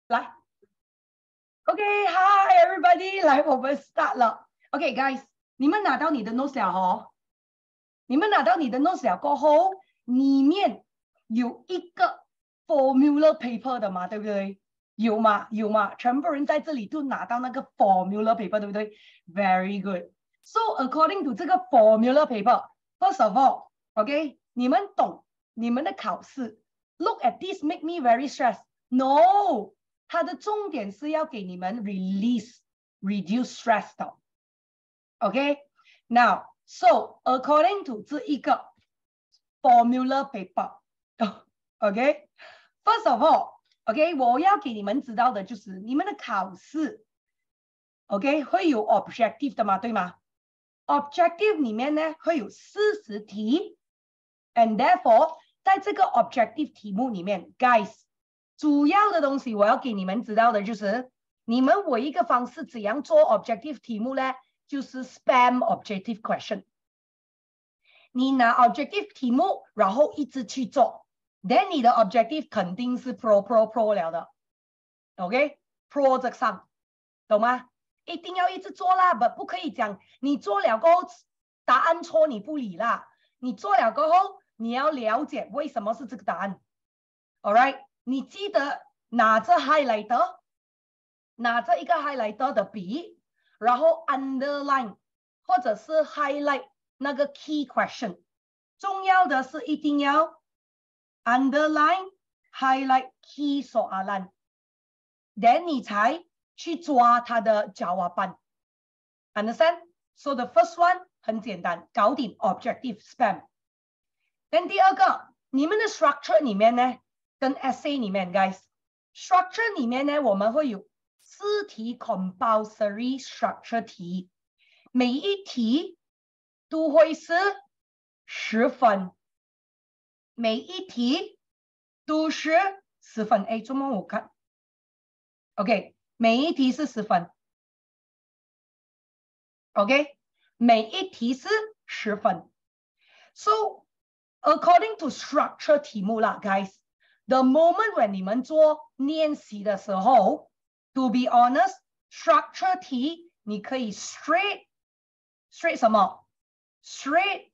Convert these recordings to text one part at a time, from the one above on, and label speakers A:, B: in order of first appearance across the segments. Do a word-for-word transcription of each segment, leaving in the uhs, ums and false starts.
A: 来 ，OK，Hi everybody， 来我们 start 了。OK，guys， 你们拿到你的 notes 了哦？你们拿到你的 notes 了过后，里面有一个 formula paper 的嘛，对不对？有吗？有吗？全部人在这里都拿到那个 formula paper， 对不对 ？Very good. So according to 这个 formula paper，first of all，OK， 你们懂你们的考试 ？Look at this, make me very stressed. No， 它的重点是要给你们 release, reduce stress 的。OK，now、okay? so according to 这一个 formula paper，OK，first、okay? of all。OK， 我要给你们知道的就是你们的考试 ，OK 会有 objective 的嘛，对吗 ？objective 里面呢会有四十题 ，and therefore 在这个 objective 题目里面 ，guys， 主要的东西我要给你们知道的就是，你们唯一一个方式怎样做 objective 题目呢？就是 spam objective question。你拿 objective 题目，然后一直去做。Then 你的 objective 肯定是 pro pro pro 了的 ，OK pro 这上，懂吗？一定要一直做啦，不不可以讲你做了过后答案错你不理啦，你做了过后你要了解为什么是这个答案 ，All right， 你记得拿着 highlighter， 拿着一个 highlighter 的笔，然后 underline 或者是 highlight 那个 key question， 重要的是一定要。underline highlight key soalan， then 你才去抓它的jawaban。Understand? So the first one 很简单，搞定 objective spam。then 第二个，你们的 structure 里面呢，跟 essay 里面 ，guys，structure 里面呢，我们会有四题 compulsory structure 题，每一题都会是十分。每一题都是十分，哎，这么我看 ，OK， 每一题是十分 ，OK， 每一题是十分。So according to structure 题目啦 ，guys，the moment when 你们做练习的时候 ，to be honest，structure 题你可以 straight straight 什么 straight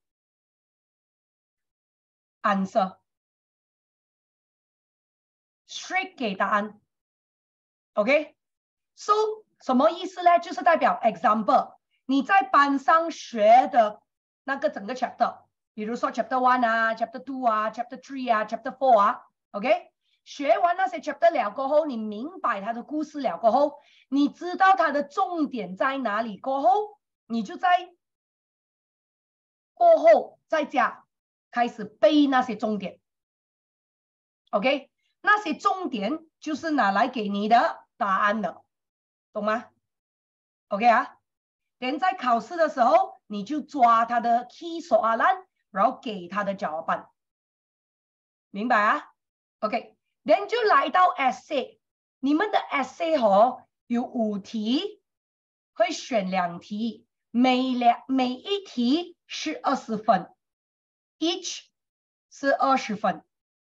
A: answer。straight 给答案 ，OK，so、okay? 什么意思呢？就是代表 example， 你在班上学的那个整个 chapter， 比如说 chapter one 啊 ，chapter two 啊 ，chapter three 啊 ，chapter four 啊 ，OK， 学完那些 chapter 了过后，你明白它的故事了过后，你知道它的重点在哪里过后，你就在过后在家开始背那些重点 ，OK。那些重点就是拿来给你的答案的，懂吗 ？OK 啊，等在考试的时候，你就抓他的 key soalan， 然后给他的jawaban，明白啊 ？OK，then、okay. 就来到 essay， 你们的 essay 哦有五题，会选两题，每两每一题是二十分 ，each 是二十分。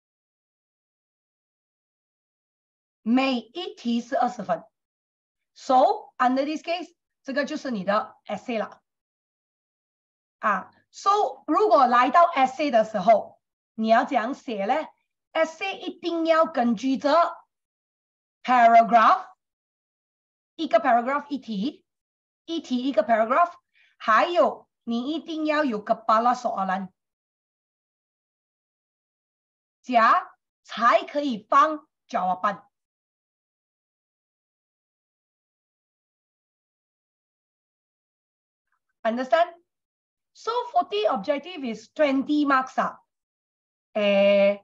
A: 每一题是二十分 ，so under this case， 这个就是你的 essay 了，啊 ，so 如果来到 essay 的时候，你要怎样写呢 ？essay 一定要根据着 paragraph， 一个 paragraph 一题，一题一个 paragraph， 还有你一定要有 kepala soalan， 这样才可以放 jawaban。Understand? So forty objective is twenty marks 啊，诶，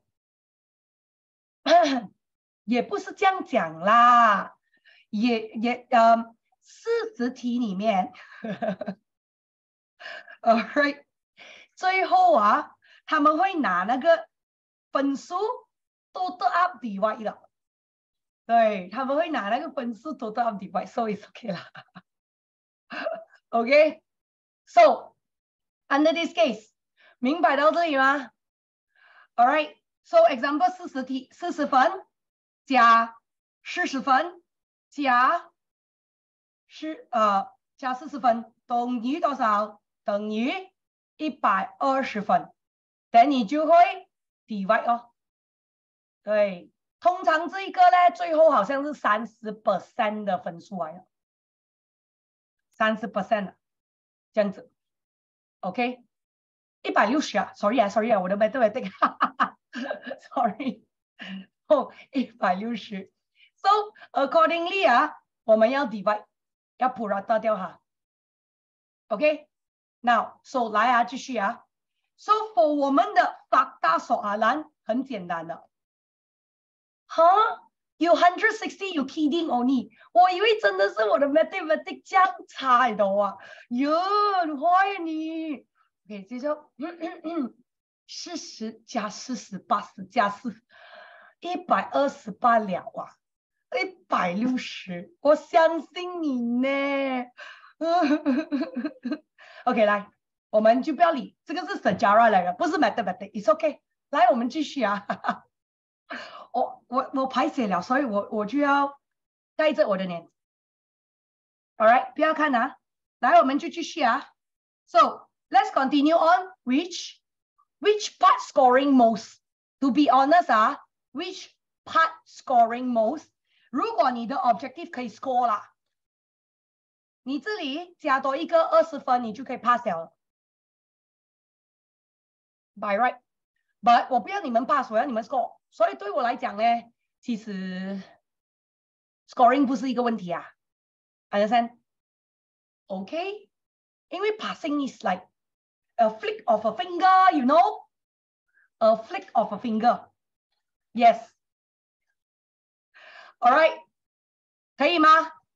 A: 也不是这样讲啦，也也呃，四十题里面，alright， 最后啊，他们会拿那个分数 total up divide 的，对，他们会拿那个分数 total up divide，so it's okay 啦，OK。So, under this case， 明白到这里吗 ？All right. So, example 四十题，四十分加四十分加是呃加四十分等于多少？等于一百二十分。等你就会 divide 哦。对，通常这一个呢，最后好像是三十 percent 的分数来了，三十 percent 这样子。OK， 一百六十啊 ，sorry 啊 ，sorry 啊，我的 mathematics， sorry， 哦，一百六十。So accordingly 啊，我们要 divide， 要 prorata 掉哈。OK，now so 来啊，继续啊。So for 我们的 fakta soalan 很简单的。哈，有 one hundred sixty， you kidding only？ 我以为真的是我的 mathematics 这样差的哇，哟，很坏啊你。OK， 接着四十加四十，八十加四，一百二十八了啊，一百六十，我相信你呢。OK， 来，我们就不要理，这个是 sejarah 来的，不是 mathematics，it's OK。来，我们继续啊。我我我排写了，所以我我就要带着我的脸。All right， 不要看啊，来，我们就继续啊。So let's continue on. Which which part scoring most? To be honest 啊 ，which part scoring most？ 如果你的 objective 可以 score 啦，你这里加多一个二十分，你就可以 pass 了。By right， but 我不要你们 pass， 我要你们 score。所以对我来讲呢，其实 scoring 不是一个问题啊 ，understand？ OK， 因为 passing is like a flick of a finger, you know? A flick of a finger. Yes. All right. 可以吗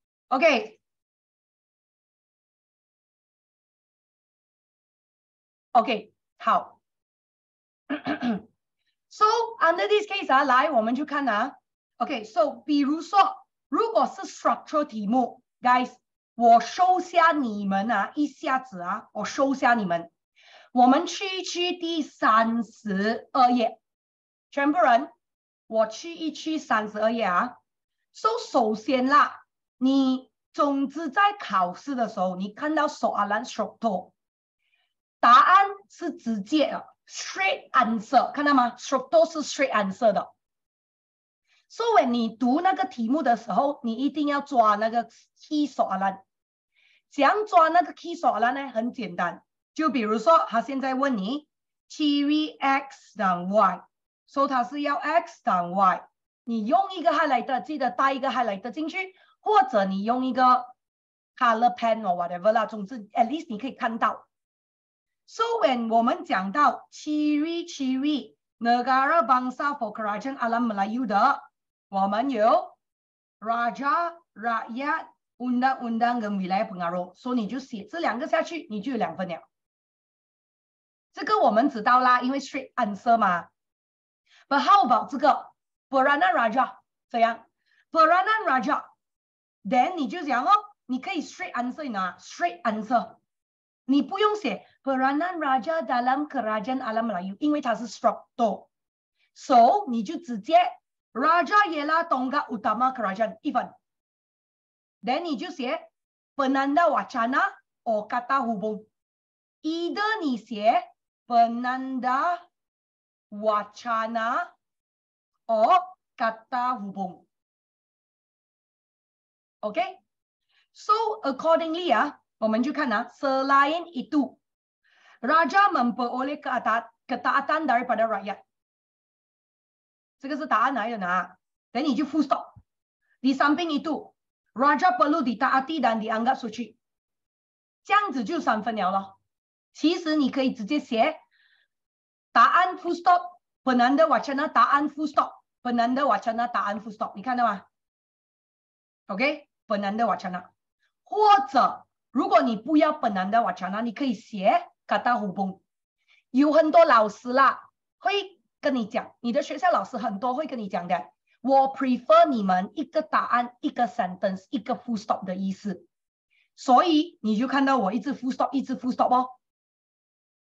A: ？OK。OK， 好。So under this case 啊，来我们就看啊。OK，so 比如说，如果是 structural 题目 ，guys， 我收下你们啊，一下子啊，我收下你们。我们去去第三十二页，全部人，我去一去三十二页啊。So 首先啦，你总之在考试的时候，你看到 soalan struktur， 答案是直接的 straight answer， 看到吗 ？struktur 是 straight answer 的。So when 你读那个题目的时候，你一定要抓那个 key soalan。怎样抓那个 key soalan 呢？很简单。就比如说，他现在问你 ，Ciri x 等 y， 所以他是要 x 等 y， 你用一个 highlighter， 记得带一个 highlighter 进去，或者你用一个 color pen or whatever 啦，总之 at least 你可以看到。So when 我们讲到 Ciri Ciri negara bangsa for kerajaan alam Melayu 的，我们有 Raja Rakyat。Undang-undang dan wilayah pengaruh， 所以你就写这两个下去，你就有两分了。这个我们知道啦，因为 straight answer 嘛。But how about 这个 Peranan Raja 这样 Peranan Raja，then 你就讲哦，你可以 straight answer 呢 ，straight answer， 你不用写 Peranan Raja dalam kerajaan alam Melayu， 因为它是 struktur，so 你就直接 Raja ialah tonggak utama kerajaan 一分。Then 你就写 penanda wacana or kata hubung。Either 你写 penanda wacana or kata hubung。OK， so accordingly 啊，我们就看啊 ，selain itu Raja memperoleh ketaatan daripada rakyat。这个是答案来的呢。等你就 full stop。Di samping itu。Raja perlu ditaati dan dianggap suci， 这样子就三分了咯。其实你可以直接写答案 full stop， penanda wacana 答案 full stop， penanda wacana 答案 full stop， 你看到吗 ？OK， penanda wacana。或者如果你不要 penanda wacana， 你可以写 kata hubung。有很多老师啦会跟你讲，你的学校老师很多会跟你讲的。我 prefer 你们一个答案一个 sentence 一个 full stop 的意思，所以你就看到我一直 full stop 一直 full stop 哦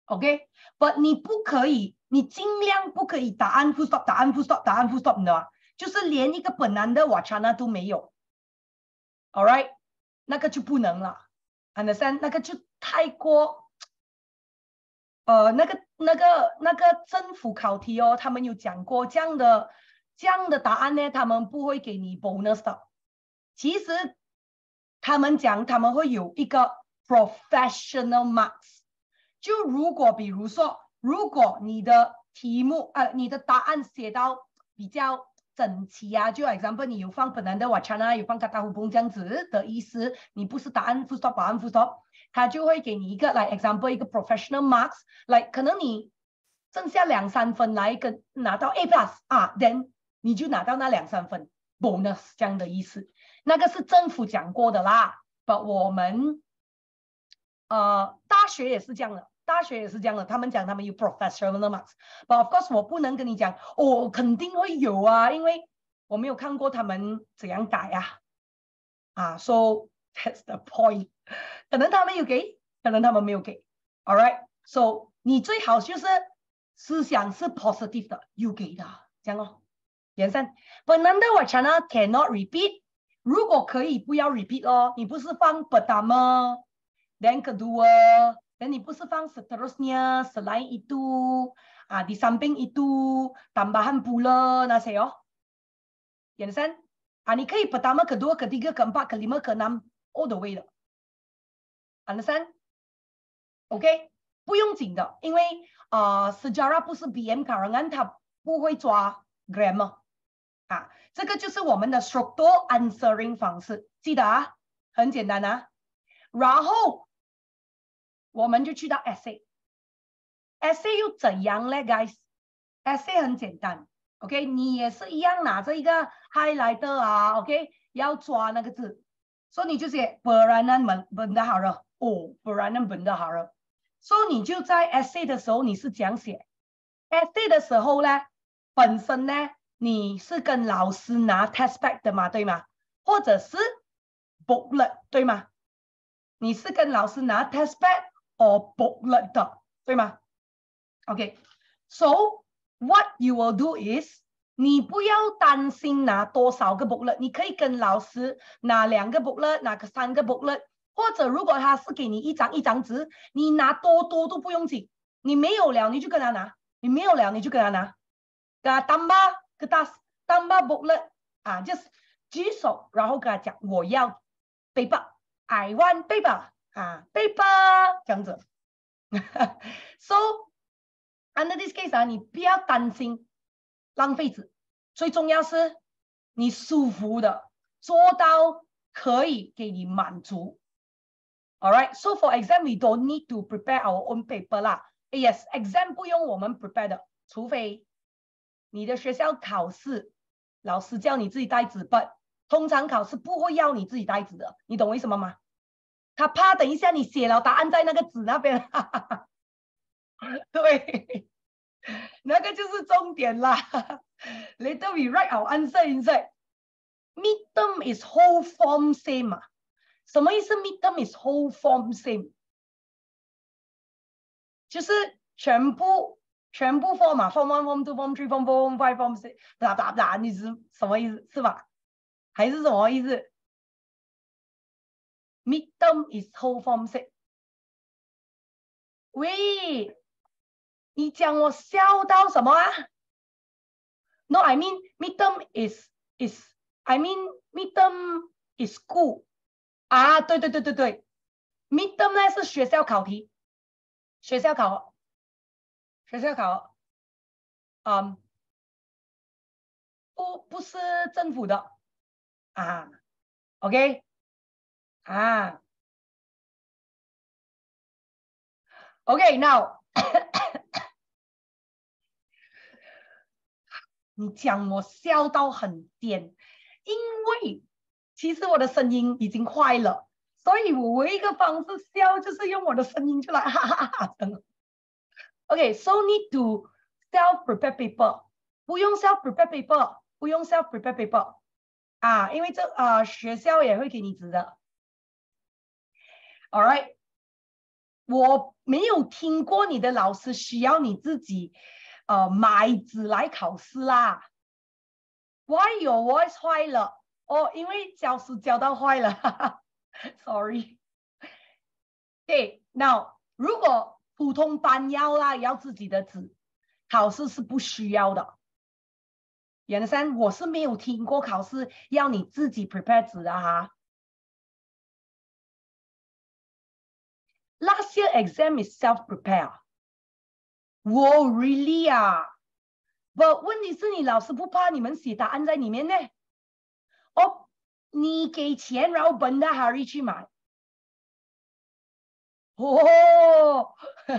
A: ，OK，but 你不可以，你尽量不可以答案 full stop 答案 full stop 答案 full stop 你知道吗？ 就是连一个本南的瓦查那都没有 ，all right， 那个就不能了 ，understand？ 那个就太过，呃，那个那个那个政府考题哦，他们有讲过这样的这样的答案呢，他们不会给你 bonus 的。其实他们讲他们会有一个 professional marks， 就如果比如说，如果你的题目呃你的答案写到比较整齐啊，就 example 你有放本南的瓦查那，有放卡达胡崩这样子的意思，你不是答案 full stop 答案 full stop， 他就会给你一个来 example 一个 professional marks， 来可能你剩下两三分来跟拿到 A plus 啊 ，then 你就拿到那两三分 bonus 这样的意思。那个是政府讲过的啦，不，我们呃大学也是这样的。大学也是这样的，他们讲他们有 professional marks，but of course 我不能跟你讲，哦，肯定会有啊，因为我没有看过他们怎样改啊，啊 ，so that's the point， 可能他们有给，可能他们没有给 ，all right，so 你最好就是思想是 positive 的，有给的，这样哦。延伸 ，Penanda Wacana cannot repeat， 如果可以不要 repeat 哦，你不是放 pertama， then kedua。Dan 你不是放 seterusnya, selain itu, ah, di samping itu, tambahan pula,那些哦。understand？ 啊，你可以 pertama, kedua, ketiga, keempat, kelima, keenam, all the way 的。understand？ OK， 不用紧的，因为呃 sejarah 不是 B M karangan， 它不会抓 grammar。啊，这个就是我们的 struktur answering 方式，记得啊，很简单啊。然后我们就去到 essay，essay 又怎样呢 ，guys？essay 很简单 ，OK， 你也是一样拿着一个 highlighter 啊 ，OK， 要抓那个字，所以你就写 peranan bendahara， 哦 ，peranan bendahara， 所以你就在 essay 的时候你是这样写 ，essay 的时候呢，本身呢你是跟老师拿 test pack 的嘛，对吗？或者是 booklet 对吗？你是跟老师拿 test pack or booklet 的，对吗 ？OK， so what you will do is， 你不要担心拿多少个 booklet， 你可以跟老师拿两个 booklet， 拿个三个 booklet， 或者如果他是给你一张一张纸，你拿多多都不用紧，你没有了你就跟他拿，你没有了你就跟他拿，跟他 tambah kertas tambah booklet 啊，就是举手，然后跟他讲我要 paper，I want paper。啊 ，paper 这样子，so under this case 啊，你不要担心浪费纸，最重要是你舒服的做到可以给你满足。All right, so for exam we don't need to prepare our own paper 啦。Yes, exam 不用我们 prepare 的，除非你的学校考试，老师叫你自己带纸本，通常考试不会要你自己带纸的，你懂为什么吗？他怕等一下你写了答案在那个纸那边，对，那个就是重点啦。Later we write our answer inside. Midterm is whole form same 啊？什么意思 ？Midterm is whole form same， 就是全部全部 form 嘛 ，form one, form two, form three, form four, form five, form six， blah blah blah， 你是什么意思？是吧？还是什么意思？Midterm is whole form same。喂，你讲我笑到什么啊 ？No, I mean midterm is is I mean midterm is school 啊，对对对对对 ，midterm 呢是学校考题，学校考，学校考，嗯，不不是政府的啊 ，OK。啊 ，OK， now 你讲我笑到很颠，因为其实我的声音已经坏了，所以我唯一一个方式笑就是用我的声音出来，哈哈哈哈。OK，so need to self prepare paper， 不用 self prepare paper， 不用 self prepare paper 啊，因为这啊学校也会给你纸的。All right， 我没有听过你的老师需要你自己呃买纸来考试啦。 Why your voice 坏了？哦，因为教书教到坏了，哈哈 ，sorry。对 ，now 如果普通班要啦，要自己的纸，考试是不需要的。袁生，我是没有听过考试要你自己 prepare 纸的哈。Last year exam is self-prepare. Whoa, really 啊？不，问题是你老师不怕你们写答案在里面呢？哦，你给钱，然后本的 Harry 去买。哦，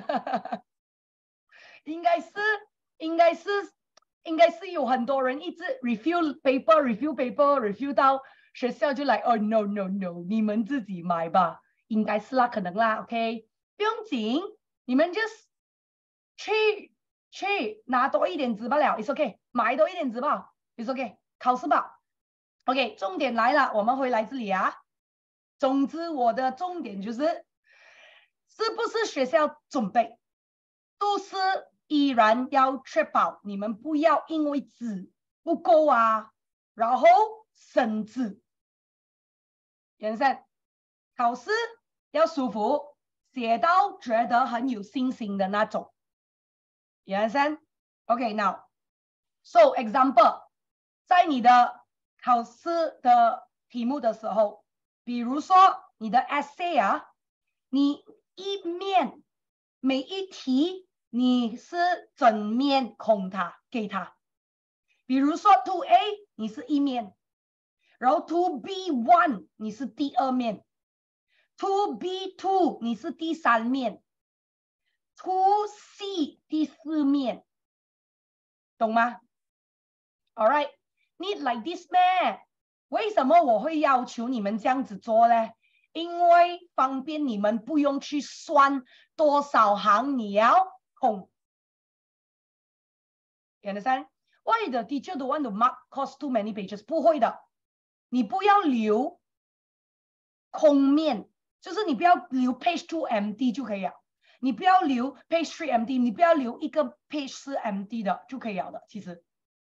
A: 应该是，应该是，应该是有很多人一直 review paper，review paper，review 到学校就来，哦 no no no， 你们自己买吧，应该是啦，可能啦 ，OK， 不用紧，你们 just 去去拿多一点纸罢了 ，it's OK， 买多一点纸吧 ，it's OK， 考试吧 ，OK， 重点来了，我们回来这里啊，总之我的重点就是。是不是学校准备，都是依然要确保你们不要因为纸不够啊，然后生字。颜色，考试要舒服，写到觉得很有信心的那种。颜色 ，OK now， so example， 在你的考试的题目的时候，比如说你的 essay 啊，你一面每一题你是整面空它给它，比如说 two A 你是一面，然后 two B one 你是第二面 ，two B two 你是第三面 ，two C 第四面，懂吗 ？All right， 你 like this 咩？为什么我会要求你们这样子做呢？因为方便你们不用去算多少行你要空。You understand? Why the teacher don't want to mark cost too many pages？ 不会的，你不要留空面，就是你不要留 page two empty 就可以了。你不要留 page three empty， 你不要留一个 page 是 empty 的就可以了的。其实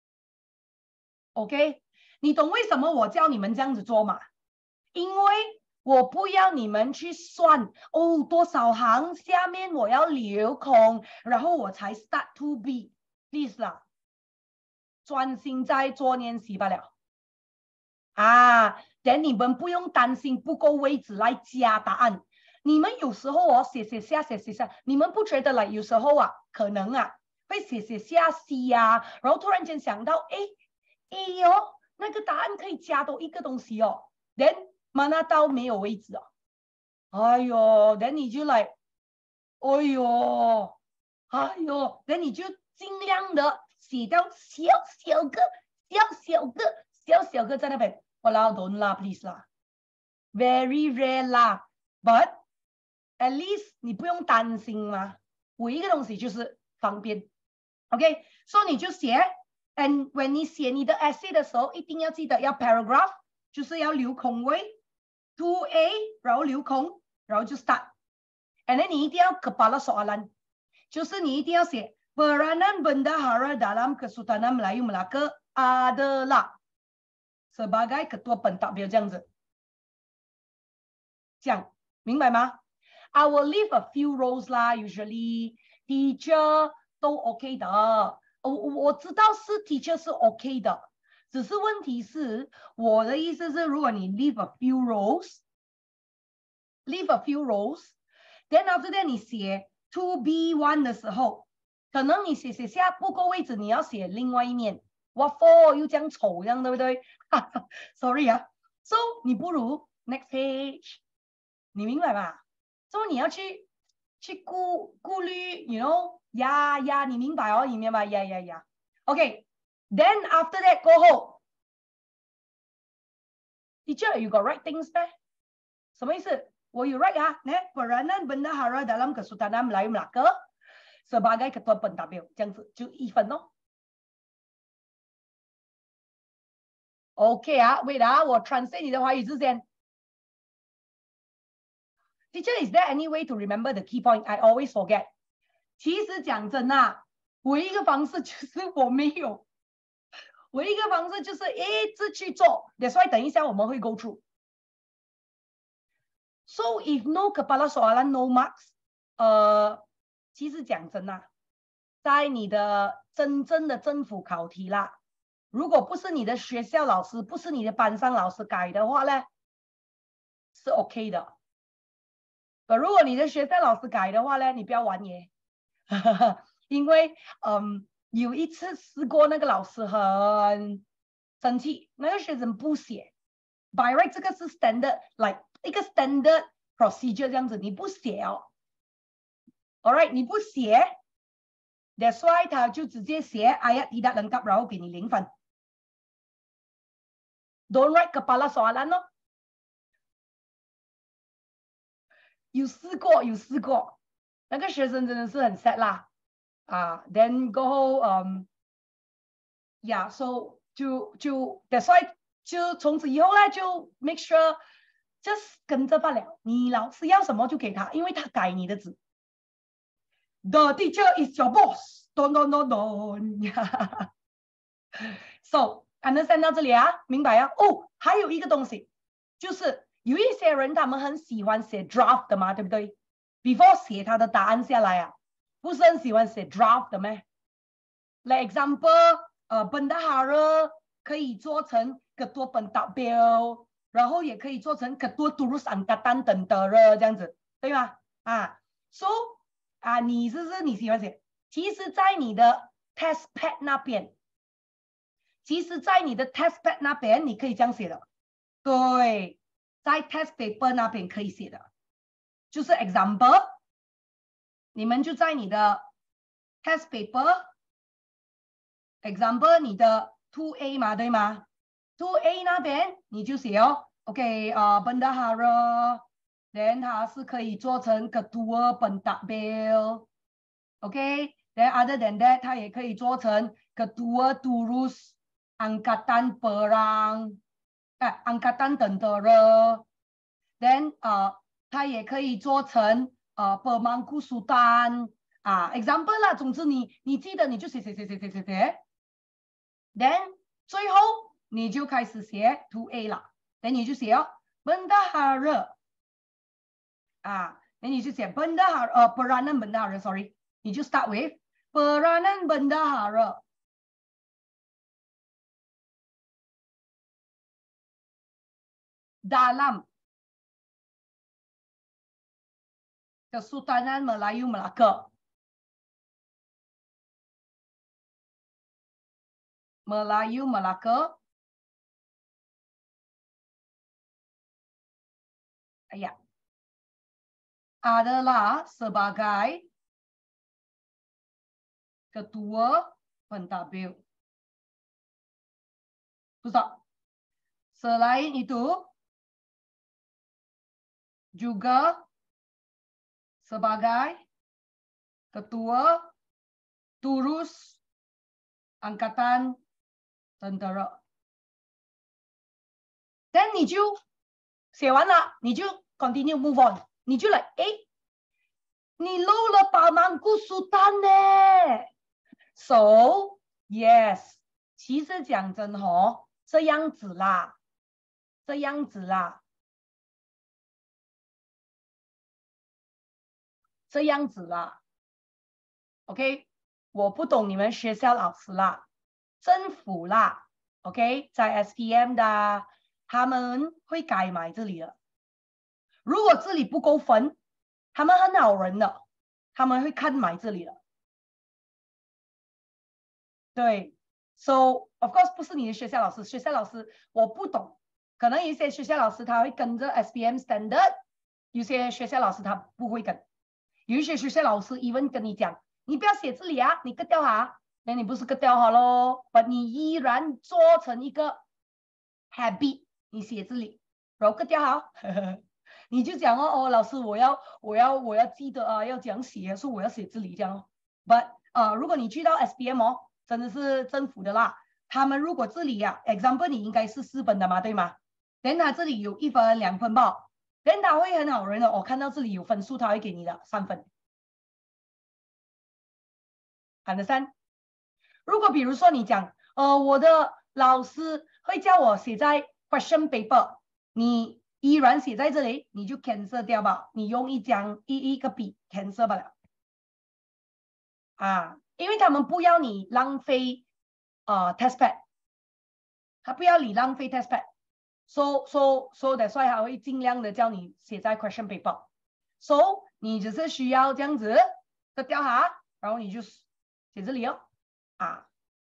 A: ，OK， 你懂为什么我教你们这样子做吗？因为我不要你们去算哦，多少行下面我要留空，然后我才 start to be。Please 啦，专心在做练习罢了。啊，等你们不用担心不够位置来加答案。你们有时候哦写写下写写下，你们不觉得啦？有时候啊，可能啊会写写下 C 啊，然后突然间想到，哎哎哦，那个答案可以加多一个东西哦。Then mana 到没有位置哦，哎呦，那你就来，哎呦，哎呦，那你就尽量的写到小小个、小小个、小小个在那边。Walau don't 啦 ，please 啦 ，very rare 啦 ，but at least 你不用担心嘛。我一个东西就是方便 ，OK， 所以你就写 ，and when 你写你的 essay 的时候，一定要记得要 paragraph， 就是要留空位。two A 然后留空，然后就 start。And then 你一定要 kepala soalan， 就是你一定要写 peranan bendahara dalam Kesultanan Melayu Melaka adalah sebagai ketua pentadbir 这样子，这样明白吗 ？I will leave a few rows 啦 ，usually teacher 都 OK 的。我我知道是 teacher 是 OK 的。只是问题是，我的意思是，如果你 leave a few rows，leave a few rows，then after that 你写 two B one 的时候，可能你写写下不够位置，你要写另外一面。What for 又这样丑，这样对不对？Sorry 啊 ，so 你不如 next page， 你明白吧？所以你要去去顾顾虑 ，you know， 呀呀，你明白哦，你明白呀呀呀 ，OK。Then after that 过后 ，teacher you got write things 咩？什么意思？我有 write 啊，呢 peranan bendahara dalam Kesultanan Melayu Melaka sebagai ketua pentadbir， 这样子就一分哦。OK 啊 ，wait 啊，我 translate 你的华语字先。Teacher, is there any way to remember the key point? I always forget. 其实讲真啊，唯一一个方式就是我没有。 唯一一个方式就是一直去做。That's why 等一下我们会 go through。So if no kepala soalan no marks， 呃，其实讲真啊，在你的真正的政府考题啦，如果不是你的学校老师，不是你的班上老师改的话呢，是 OK 的。可如果你的学校老师改的话呢，你不要玩耶，因为嗯，有一次试过那个老师很生气，那个学生不写 ，by right 这个是 standard like 一个 standard procedure 这样子，你不写哦 ，all right 你不写 ，that's why 他就直接写 ayat tidak lengkap 然后给你零分 ，don't write kepala soalan 哦。有试过，有试过，那个学生真的是很 sad 啦，啊 ，then 过后，嗯，呀 ，so 就就 that's why 就从此以后呢，就 make sure just 跟着罢了，你老师要什么就给他，因为他改你的字。The teacher is your boss. Don don don don. So understand 到这里啊，明白啊？哦，还有一个东西，就是有一些人他们很喜欢写 draft 的嘛，对不对 ？Before 写他的答案下来啊，不是很喜欢写 draft 的咩 ？Like example， 呃 ，bendahara 可以做成 ketua pentadbir， 然后也可以做成 ketua turus angkatan tentera 这样子，对吗？啊 ，so 啊，你是不是你喜欢写？其实，在你的 test pad 那边。其实，在你的 test pad 那边，你可以这样写的。对，在 test paper 那边可以写的，就是 example， 你们就在你的 test paper，example 你的 two A 嘛，对吗 ？two A 那边你就写哦 ，OK 啊、呃、，bendahara，then 它是可以做成 ketua pentadbir，OK，then other than that， 它也可以做成 ketua turus angkatan perang， 哎 angkatan tentera， then 呃，它也可以做成呃 pemangku sultan 啊 ，example 啦，总之你你记得你就写写写写写写写 ，then 最后你就开始写 two A 啦 ，then 你就写哦 bendahara 啊， then 你就写 bendahara 呃 peranan bendahara sorry， 你就 start with peranan bendahara。dalam Kesultanan Melayu Melaka. Melayu Melaka. Ya. Adalah sebagai ketua pentadbir. Pusat. Selain itu juga sebagai ketua turus angkatan tentera. Then 你就写完了，你就 continue move on， 你就来，哎，你漏了Pemangku Sultan呢 ？So yes， 其实讲真哦，这样子啦，这样子啦。这样子啦 ，OK， 我不懂你们学校老师啦，政府啦 ，OK， 在 S P M 的他们会改买这里的。如果这里不够分，他们很好人的，他们会看买这里的。对 ，So of course 不是你的学校老师，学校老师我不懂，可能有一些学校老师他会跟着 S P M standard， 有些学校老师他不会跟。有一些学校老师 even 跟你讲，你不要写这里啊，你割掉它，那你不是割掉好咯，把你依然做成一个 habit， 你写这里，然后割掉好，你就讲哦哦，老师我要我要我要记得啊，要讲写，说我要写这里这样哦。But 呃，如果你去到 S P M 哦，真的是政府的啦，他们如果这里呀、啊、，example 你应该是四分的嘛，对吗？等他这里有一分两分吧。then 他会很好人的，我看到这里有分数，他会给你的三分。understand？如果比如说你讲，呃，我的老师会叫我写在 question paper， 你依然写在这里，你就 cancel 掉吧，你用一张一一个笔 cancel 不了啊，因为他们不要你浪费呃 test pad， 他不要你浪费 test pad。So so so that's why 他会尽量的叫你写在 question paper。So 你只是需要这样子的掉哈，然后你就写这里哦啊。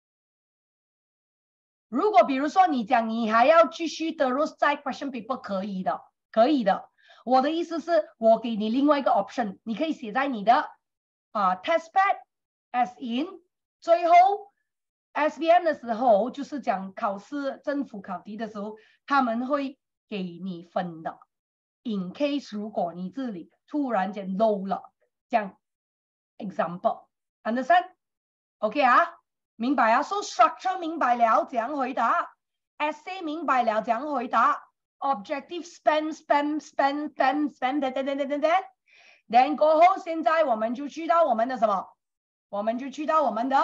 A: 如果比如说你讲你还要继续的 root 在 question paper 可以的，可以的。我的意思是我给你另外一个 option， 你可以写在你的啊 test pad as in 最后 S B M 的时候，就是讲考试政府考题的时候，他们会给你分的。In case 如果你这里突然间 low 了，这样 example understand？ OK 啊，明白啊 ？So structure 明白了，怎样回答 ？Essay 明白了，怎样回答 ？Objective spam spam spam spam spam 等等等等等等。Then 过后，现在我们就去到我们的什么？我们就去到我们的。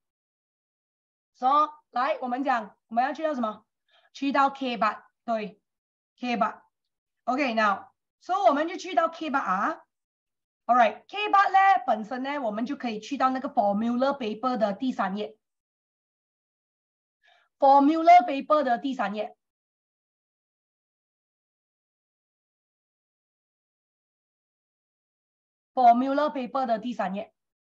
A: 说、so, 来，我们讲我们要去到什么？去到 K 八，对 ，K 八。OK，now， 所以我们就去到 K 八啊。All right，K 八呢本身呢，我们就可以去到那个 formula paper 的第三页。formula paper 的第三页。formula paper 的第三页。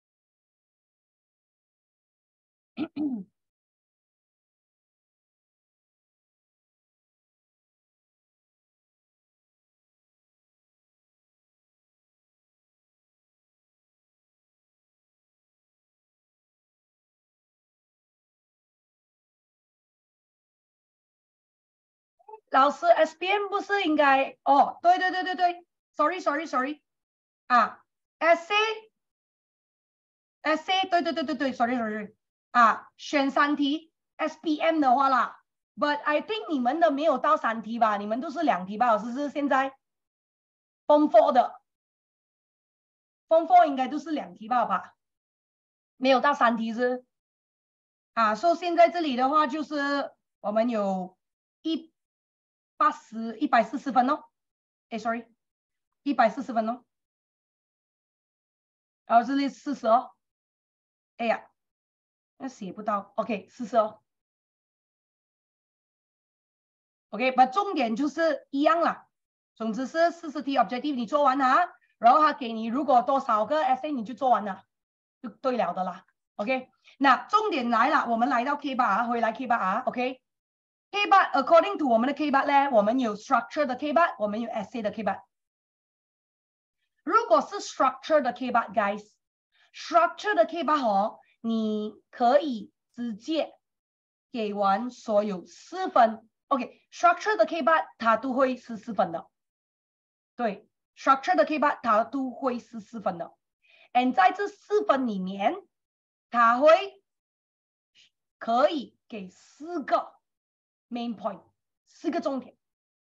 A: 老师 S B M 不是应该哦？对对对对对 ，sorry sorry sorry， 啊 ，essay essay 对对对对对 ，sorry sorry， 啊，选三题 S B M 的话啦 ，but I think 你们的没有到三题吧？你们都是两题吧？老师是现在 Form Four 的 Form Four 应该都是两题吧吧？没有到三题是啊，所以现在这里的话就是我们有一。八十一百四十分哦，哎，sorry， 一百四十分哦，然后这里四十哦，哎呀，那写不到 ，OK， 四十哦 ，OK， 把重点就是一样啦，总之是四十题 objective 你做完啊，然后他给你如果多少个 essay 你就做完了，就对了的啦 ，OK， 那重点来了，我们来到 K 八啊，回来 K 八啊 ，OK。K 八 according to 我们的 K 八呢，我们有 structure 的 K 八，我们有 essay 的 K 八。如果是 structure 的 K 八 guys，structure 的 K 八哦，你可以直接给完所有四分。OK，structure 的 K 八 它都会是四分的。对 ，structure 的 K 八 它都会是四分的。And 在这四分里面，它会可以给四个 main point， 四个重点，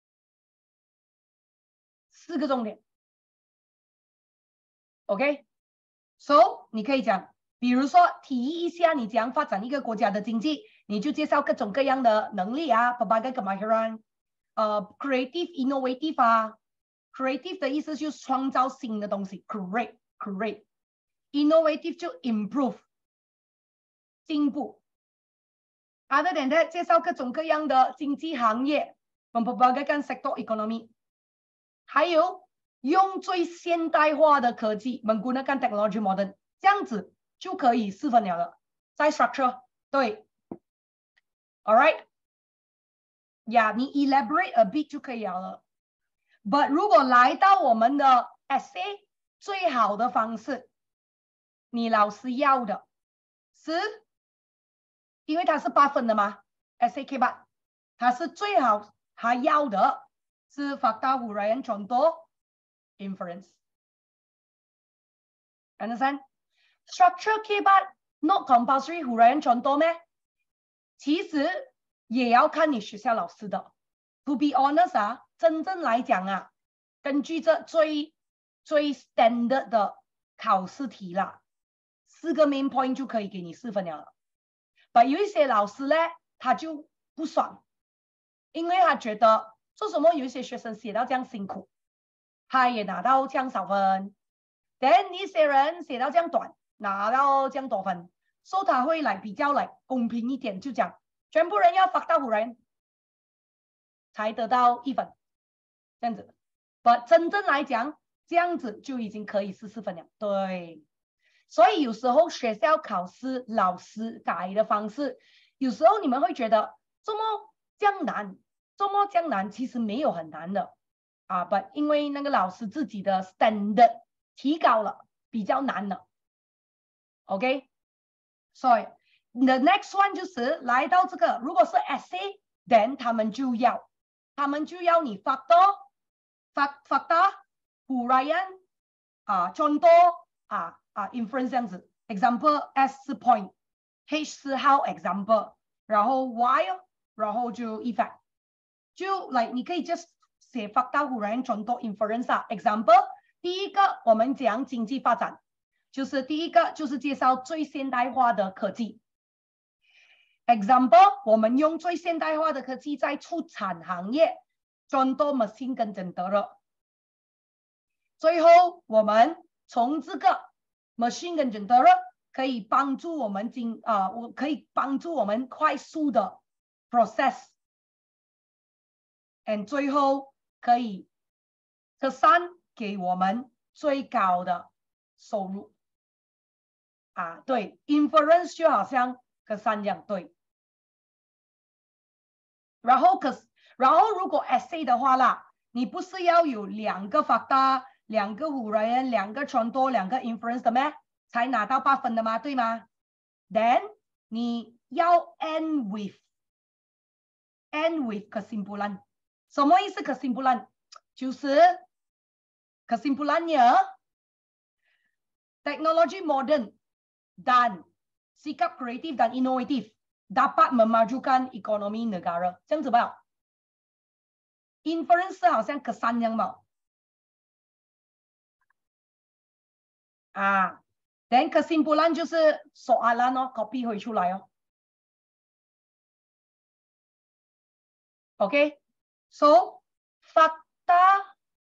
A: 四个重点。OK，so 你可以讲，比如说提一下你怎样发展一个国家的经济，你就介绍各种各样的能力啊 ，berbagai kemahiran， 呃 ，creative innovative 啊 ，creative 的意思就是创造新的东西 ，create create，innovative 就 improve 进步。Other than that， 介绍各种各样的经济行业 ，berbagai kan sektor ekonomi， 还有。用最现代化的科技 menggunakan teknologi modern， 这样子就可以四分了了。在 structure 对 ，all right， 呀、yeah, 你 elaborate a bit 就可以了。But 如果来到我们的 essay， 最好的方式，你老师要的是，因为它是八分的嘛 ，essay K 八，它是最好他要的是 fakta huraian contoh。Inference. Understand? Structure K 八 not compulsory huraian contoh 咩？其实也要看你学校老师的。To be honest 啊，真正来讲啊，根据这最最 standard 的考试题啦，四个 main point 就可以给你四分了。But 有一些老师呢， 他就不爽，因为他觉得做什么有一些学生写到这样辛苦，他也拿到这样少分，但一些人写到这样短，拿到这样多分，所以他会来比较来公平一点，就讲全部人要发到五人才得到一分，这样子。不，真正来讲，这样子就已经可以十四分了。对，所以有时候学校考试老师改的方式，有时候你们会觉得这么这样难，这么这样难，其实没有很难的啊。不，因为那个老师自己的 standard 提高了，比较难了。OK， 所以 the next one 就是来到这个，如果是 essay，then 他们就要，他们就要你 factor。fakta, huraian, 啊 contoh 啊啊 inference 这样子 ，example S 是 point，H 是 how example， 然后 while， 然后就 effect， 就 like 你可以 just 写 fakta, huraian, contoh, inference 啊 ，example 第一个我们讲经济发展，就是第一个就是介绍最现代化的科技。example 我们用最现代化的科技在出产行业。contoh mesin跟jentera，最后我们从这个 mesin 跟 jentera 可以帮助我们经啊，我可以帮助我们快速的 process，and 最后可以这三给我们最高的收入啊，对 ，inference 就好像这三样对，然后可是。然后如果 essay 的话啦，你不是要有两个 fakta、两个 huraian、两个 contoh、两个 inference 的咩？才拿到八分的吗？对吗 ？Then 你要 end with end with kesimpulan， 什么意思 kesimpulan？ 就是 kesimpulannya teknologi modern dan sikap kreatif dan inovatif dapat memajukan ekonomi negara， 这样子吧。inference 好像 kesan 样嘛，啊 ，then kesimpulan 就是 soalan 哦 ，copy 回出来哦。OK， so fakta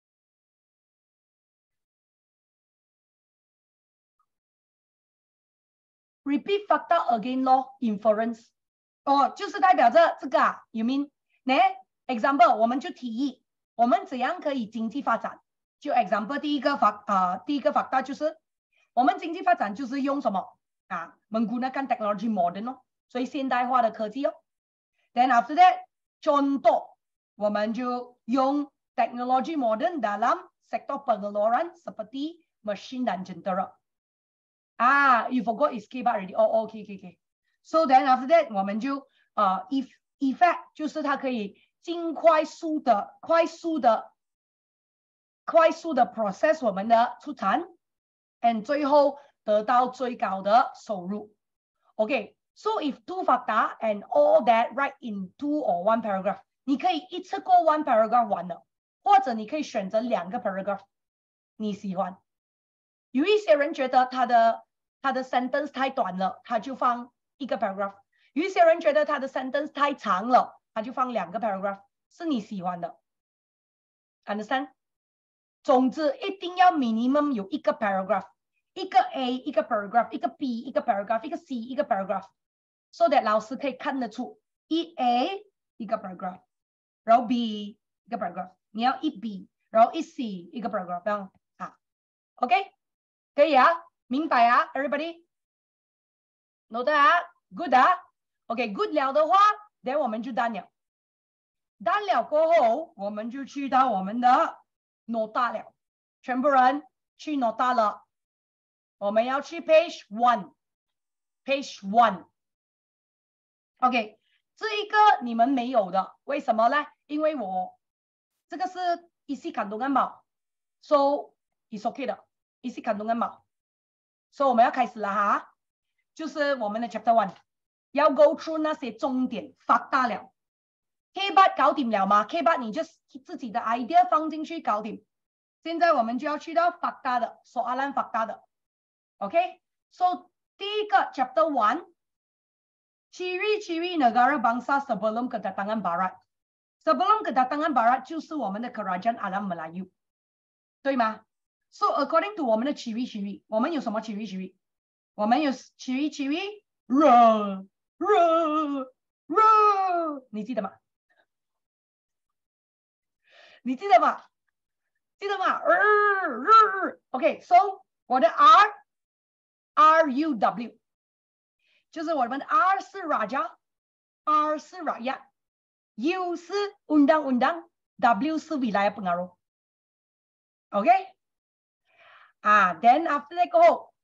A: repeat fakta again 咯 ，inference 哦，就是代表着这个啊 ，you mean 呢 ？example 我们就提议，我们怎样可以经济发展？就 example 第一个法啊、呃，第一个 fakta 就是我们经济发展就是用什么啊 ？menggunakan teknologi modern 哦，所以现代化的科技哦。Then after that contoh 我们就用 teknologi modern dalam sektor pengeluaran seperti mesin dan jentera。啊 ，you forgot is K 八 already。哦 ，OK OK OK。So then after that 我们就呃 if effect 就是它可以尽快速的、快速的、快速的 process 我们的出产 ，and 最后得到最高的收入。OK，so if two fakta and all that write in two or one paragraph， 你可以一次过 one paragraph 完了，或者你可以选择两个 paragraph， 你喜欢。有一些人觉得他的他的 sentence 太短了，他就放一个 paragraph。有一些人觉得他的 sentence 太长了，他就放两个 paragraph， 是你喜欢的。Understand？ 总之一定要 minimum 有一个 paragraph， 一个 A 一个 paragraph， 一个 B 一个 paragraph， 一个 C 一个 paragraph，so that 老师可以看得出一 A 一个 paragraph， 然后 B 一个 paragraph， 你要一 B， 然后一 C 一个 paragraph， 这样啊 ，OK， 可以啊，明白啊 ，everybody， know that good 啊 ，OK good 了的话 ，then 我们就 done 了。done 了过后，我们就去到我们的 nota 了，全部人去 nota 了。我们要去 page one，page one。OK， 这一个你们没有的，为什么呢？因为我这个是 isi kandungan mau，so is OK 的 ，isi kandungan mau。So 我们要开始了哈，就是我们的 chapter one， 要 go through 那些重点 fakta 了。K 八 搞定了吗 ？K 八 你就自己的 idea 放进去搞定。现在我们就要去到 fakta 的 soalan fakta 的 ，OK？So 第一个 chapter one ciri-ciri negara bangsa sebelum kedatangan Barat. Sebelum kedatangan Barat就是我们的 Kerajaan Alam Melayu， 对吗 ？So according to 我们的 ciri-ciri， 我们有什么 ciri-ciri？ 我们有 ciri-ciri， 热热热，你记得吗？你记得吗？记得吗？热热 ，OK，so 我的 R R U W， 就是我们的 R 是 Raja，R 是 Rakyat。U 是 undang-undang, W 是 wilayah pengaruh. Okay? Ah, then after that go.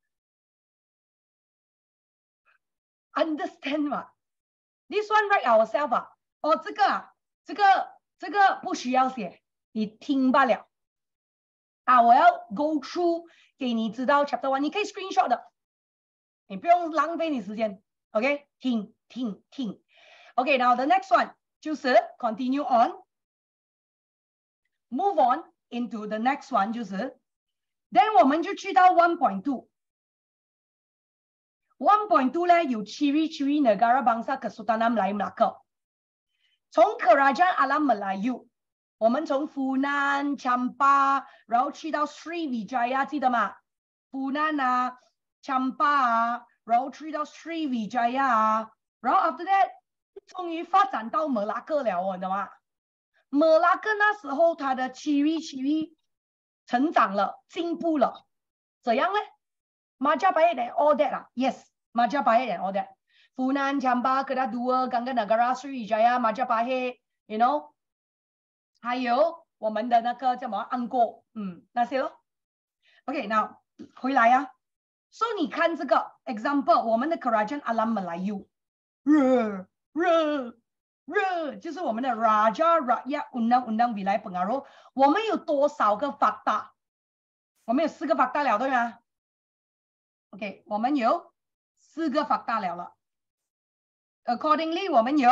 A: Understand 嘛 ？This one write ourselves 啊。哦，这个啊，这个这个不需要写，你听罢了。啊，我要 go through 给你知道 chapter one， 你可以 screenshot 的，你不用浪费你时间。OK， 听听听。OK， now the next one。就是 continue on, move on into the next one 就是 then 我们就去到 one point two one point two 呢有 ciri-ciri negara bangsa Kesultanan Melayu Melaka 从 Kerajaan Alam Melayu 我们从 Funan, Champa 然后去到 Sriwijaya 记得吗 Funan 啊 Champa 啊然后去到 Sriwijaya 啊然后 after that终于发展到马拉克了，你知道吗？马拉克那时候它的 ciri-ciri 成长了，进步了，怎样呢 ？Majapahit and all that 啊 ，yes， Majapahit and all that。Funan, Champa, Kedua, Ganga-Negara, Sriwijaya, Majapahit，you know， 还有我们的那个叫什么安国，嗯，那些咯。OK， 那回来啊，所以你看这个 example， 我们的 Kerajaan Alam Melayu， 热。热热就是我们的 Raja Rakyat Undang-Undang Wilayah Pengaruh， 我们有多少个 fakta？ 我们有四个 fakta 了，对吗 ？OK， 我们有四个 fakta 了了。Accordingly， 我们有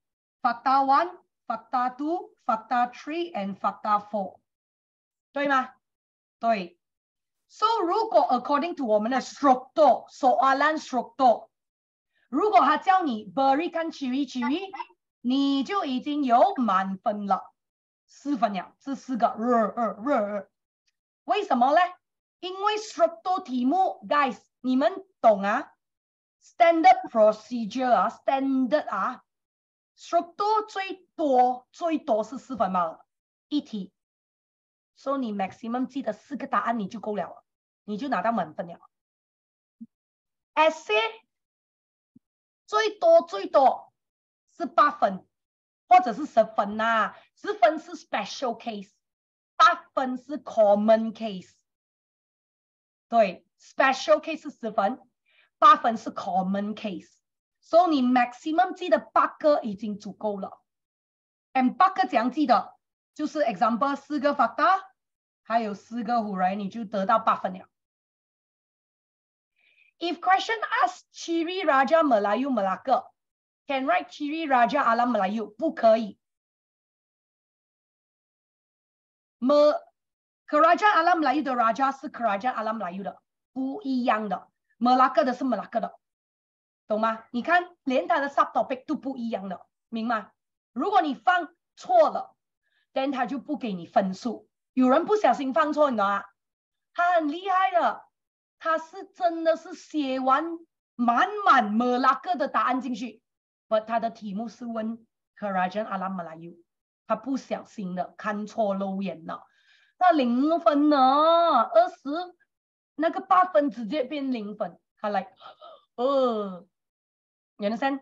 A: fakta one、fakta two、fakta three and fakta four， 对吗？对。So 如果 according to 我们的 struktur soalan struktur。如果他叫你 berikan ciri-ciri， 你就已经有满分了，四分了，这四个热热热热。为什么呢？因为 struktur 题目 ，guys， 你们懂啊 ？Standard procedure 啊 ，standard 啊 ，struktur 最多最多是四分嘛，一题。所以你 maximum 记得四个答案你就够了，你就拿到满分了。Essay。最多最多是八分，或者是十分呐、啊，十分是 special case， 八分是 common case。对 ，special case 是十分，八分是 common case。所以你 maximum 记得八个已经足够了。and 八个怎样记得？就是 example 四个 fakta， 还有四个 hurai， 你就得到八分了。If question asks Ciri Raja Melayu Melaka, can write Ciri Raja Alam Melayu? 不可以。Me Kerajaan Alam Melayu 的 Raja 是 Kerajaan Alam Melayu 的，不一样的。Melaka 的是 Melaka 的，懂吗？你看，连它的 subtopic 都不一样的，明白？如果你放错了 ，then 他就不给你分数。有人不小心放错，你知道吗？他很厉害的。他是真的是写完满满 Melaka 的答案进去 ，but 他的题目是问 Kerajaan Alam Melayu， 他不小心的看错漏眼了，那零分呢？二十那个八分直接变零分，他来，呃 ，you understand?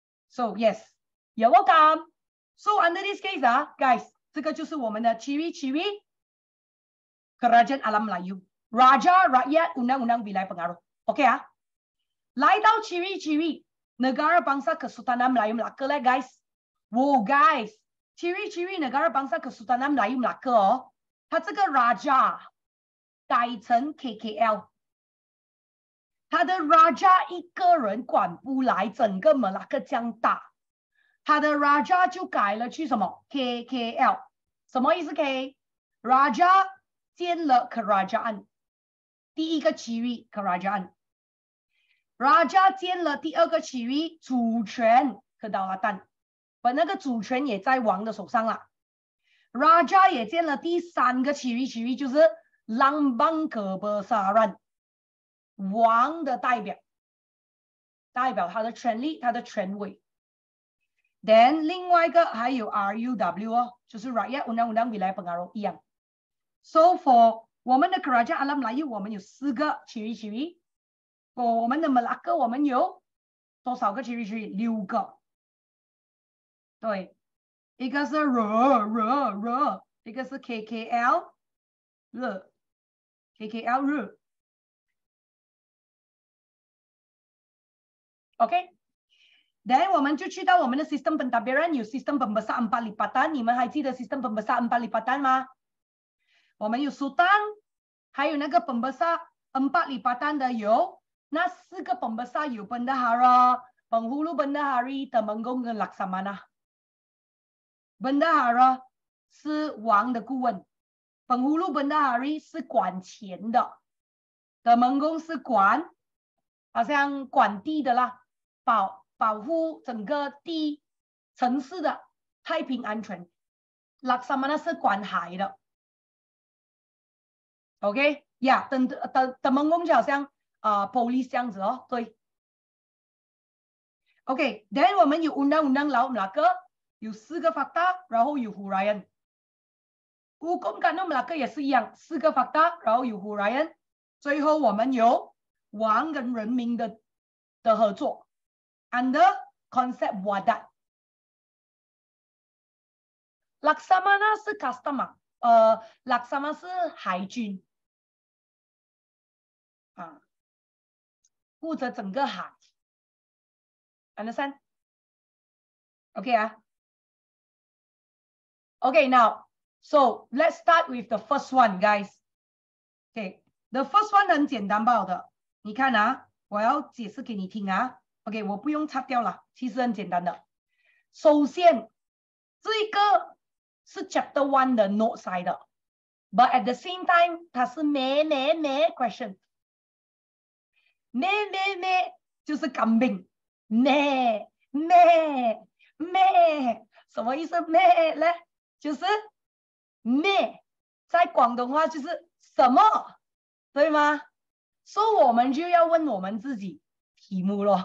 A: So yes, you're welcome. So under this case 啊 ，guys， 这个就是我们的 ciri-ciri Kerajaan Alam Melayu。Raja Rakyat Undang-Undang Wilayah Pengaruh. Okey ah. 来到 ciri-ciri negara bangsa Kesultanan Melayu Melaka 嘞 guys. Wow guys, ciri-ciri negara bangsa Kesultanan Melayu Melaka 哦，它这个 Raja 改成 K K L， 他的 Raja 一个人管不来整个 Melaka 这样大，他的 Raja 就改了去什么 K K L， 什么意思 K？ Raja 建了 Kerajaan。第一个 ciri Kerajaan， Raja 建了第二个 ciri 主权 kedaulatan， 本那个主权也在王的手上了。Raja 也建了第三个 ciri ciri 就是 lambang kebesaran， 王的代表，代表他的权力，他的权威。Then 另外一个还有 R U W 哦，就是 rakyat undang-undang wilayah pengaruh 一样。So for 我们的 Kerajaan Alam Melayu 我们有四个 ciri-ciri， for 我们的 Melaka 我们有多少个 ciri-ciri？ 六个。对，一个是 R R R， 一个是 K K L R K K L R。OK。Then 我们就去到我们的 sistem pentadbiran 有 sistem pembesar empat lipatan， 你们还记得 sistem pembesar empat lipatan 吗？我们有 sultan， 还有那个 pembesar empat lipatan 的有那四个 pembesar 有 bendahara、penghulu bendahari、temenggung 跟 laksamana。bendahara 是王的顾问， penghulu bendahari 是管钱的， temenggung 是管好像管地的啦，保保护整个地城市的太平安全。Laksamana 是管海的。OK， 呀、yeah, 等等等门工就好像啊、呃、police 这样子哦，对。OK，then、okay, 我们有 undang-undang Laut Melaka， 有四个 fakta， 然后有 huraian。Hukum Kanun Melaka 也是一样，四个 fakta， 然后有 huraian。最后我们有王跟人民的的合作。Under concept wadat， Laksamana 是 customer， 呃 Laksamana 是海军，啊，负责整个海。Understand？ OK 啊 ？Okay now, so let's start with the first one, guys. Okay, the first one 很简单报的，你看啊，我要解释给你听啊。OK， 我不用擦掉了，其实很简单的。首先，这个是 Chapter One 的 note side 的 ，but at the same time， 它是咩咩咩 question， 咩咩咩就是干冰，咩咩咩，什么意思？咩呢？就是咩，在广东话就是什么，对吗？所以我们就要问我们自己。题目咯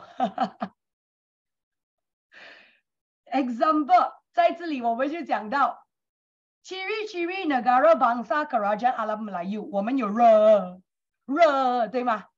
A: ，example 在这里我们就讲到 ciri-ciri negara bangsa kerajaan alam Melayu， 我们有 r r 对吗？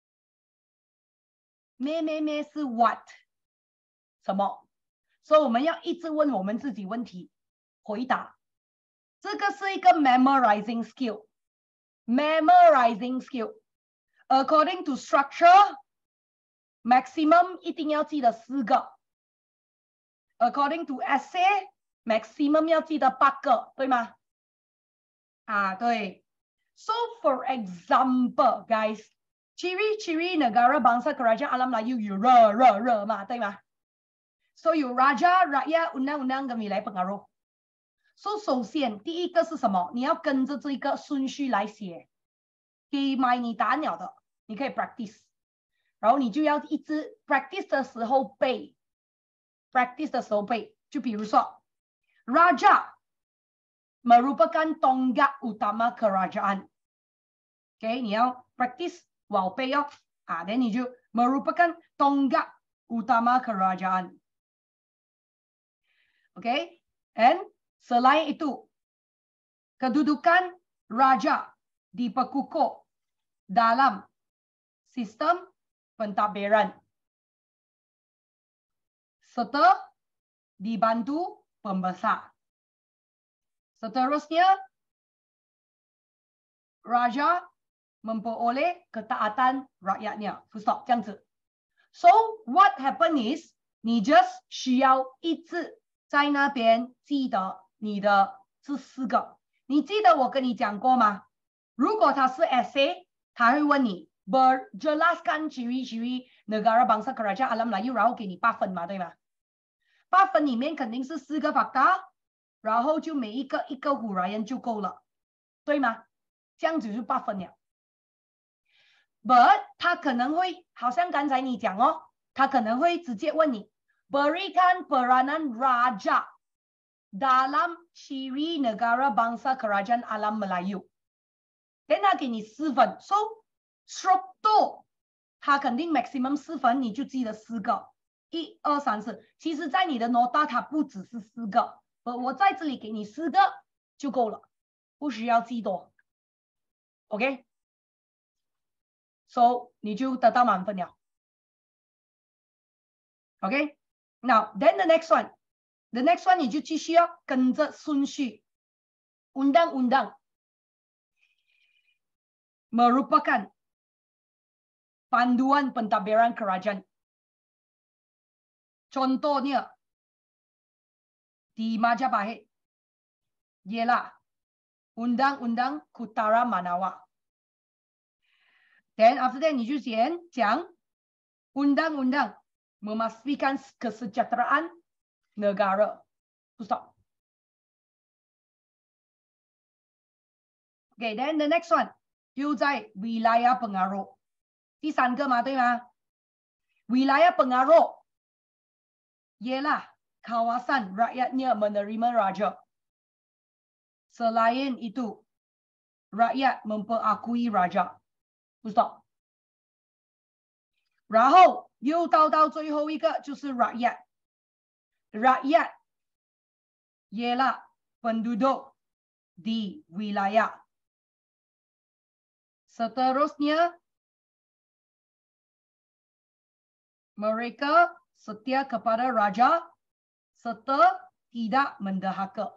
A: 咩咩咩是 what 什么？所以我们要一直问我们自己问题，回答。这个是一个 memorizing skill， memorizing skill according to structure。Maximum 一定要记得四个 ，according to essay maximum 要记得八个，对吗？啊，对。So for example, guys, ciri-ciri negara bangsa kerajaan alam Melayu 有 r r r 嘛，对吗？所以有 raja、rakyat、undang-undang 跟wilayah pengaruh。So 首先第一个是什么？你要跟着这个顺序来写。给买你答案了的，你可以 practice。然后你就要一直 practice 的时候背 ，practice 的时候背。就比如说 ，Raja merupakan tonggak utama kerajaan。OK， 你要 practice 我背哦，啊，然后你就 merupakan tonggak utama kerajaan。OK，and selain itu kedudukan Raja diperkukuh dalam sistem pentadbiran serta dibantu pembesar. Seterusnya, Raja memperoleh ketaatan rakyatnya. Full stop， 这样子。So what happen is， 你 just 需要一直在那边记得你的这四个。你记得我跟你讲过吗？如果它是 essay， 他会问你。Berjelaskan ciri-ciri negara bangsa kerajaan alam Melayu， 然后给你八分嘛，对吗？八分里面肯定是四个 fakta， 然后就每一个一个 huraian 就够了，对吗？这样子就八分了。 ，but 他可能会好像刚才你讲哦，他可能会直接问你 berikan peranan raja dalam ciri negara bangsa kerajaan alam Melayu， then 他给你四分 ，so struktur 他肯定 maximum 四分，你就记得四个，一二三四。其实，在你的 nota 它不只是四个，我我在这里给你四个就够了，不需要记多。OK， so 你就得到满分了。OK， now then the next one， the next one 你就继续要跟着顺序。Undang-undang merupakan panduan pentadbiran kerajaan. Contohnya di Majapahit ialah Undang-Undang Kutara Manawa. Then after that 你就先讲 Undang-Undang memastikan kesejahteraan negara. Full stop. Okay, then the next one 又在 wilayah pengaruh. 第三个嘛，对吗 ？Wilayah pengaruh ialah kawasan rakyatnya menerima raja. Selain itu, rakyat memperakui raja. Full stop. 然后又到到最后一个就是 rakyat. Rakyat ialah penduduk di wilayah. Seterusnya, mereka setia kepada raja serta tidak mendahaka.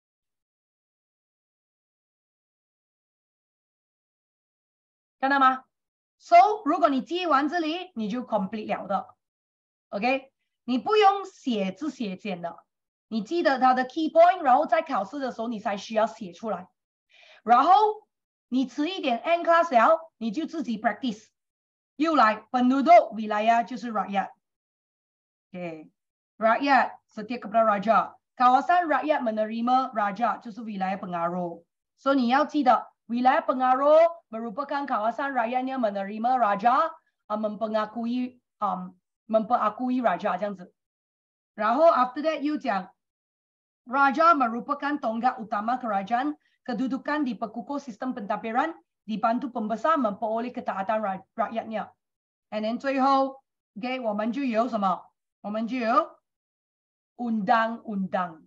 A: Kan吗 ？So 如果你记完这里，你就 complete 了的。OK， 你不用写字写简的，你记得它的 key point， 然后在考试的时候你才需要写出来。然后你迟一点 end class 了，你就自己 practice。又来 penduduk wilayah 就是 rakyat。Okay. Rakyat setia kepada raja. Kawasan rakyat menerima raja 就是 wilayah pengaruh. So 你要记得 wilayah pengaruh merupakan kawasan rakyatnya menerima raja, uh, mempengakui um, memperakui raja 这样子。然后 after that 又讲 raja merupakan tonggak utama kerajaan, kedudukan di pekukuh sistem pentadbiran, dibantu pembesar memperoleh ketaatan rakyatnya. And then 最后 okay 我们就有什么？我们就有 undang-undang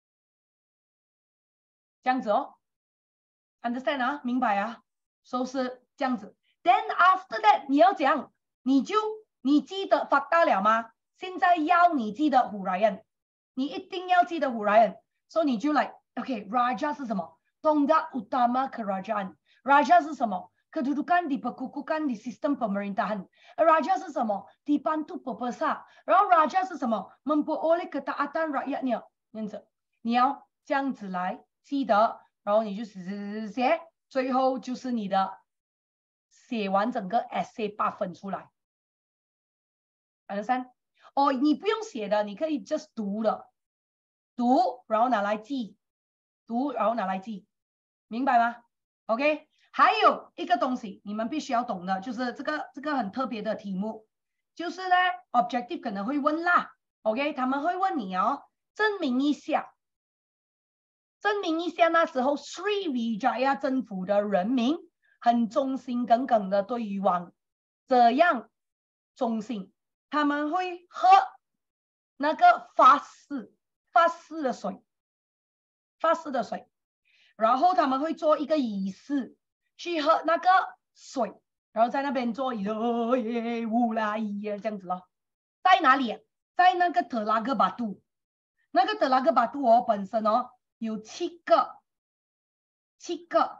A: 这样子哦 ，understand 啊，明白啊， so 是这样子。Then after that 你要讲，你就你记得 fakta 了吗？现在要你记得 huraian， 你一定要记得 huraian， 所以你就来 ，OK， raja 是什么 ？Tonggak utama kerajaan， raja 是什么？ Kedudukan diperkukuhkan di sistem pemerintahan. Raja 是什么 ？Dibantu pembesar. 然后 raja 是什么 ？memperoleh ketaatan rakyatnya. 这样子，你要这样子来记得，然后你就写写，最后就是你的写完整个 essay 八分出来。understand？ 哦，你不用写的，你可以 just 读的，读然后拿来记，读然后拿来记，明白吗 ？OK。还有一个东西你们必须要懂的，就是这个这个很特别的题目，就是呢 objective 可能会问啦 ，OK， 他们会问你哦，证明一下，证明一下那时候 Sriwijaya 政府的人民很忠心耿耿的对于王，怎样忠心？他们会喝那个发誓发誓的水，发誓的水，然后他们会做一个仪式。去喝那个水，然后在那边做耶乌拉耶这样子咯。在哪里、啊？在那个特拉格巴杜，那个特拉格巴杜哦，本身哦有七个七个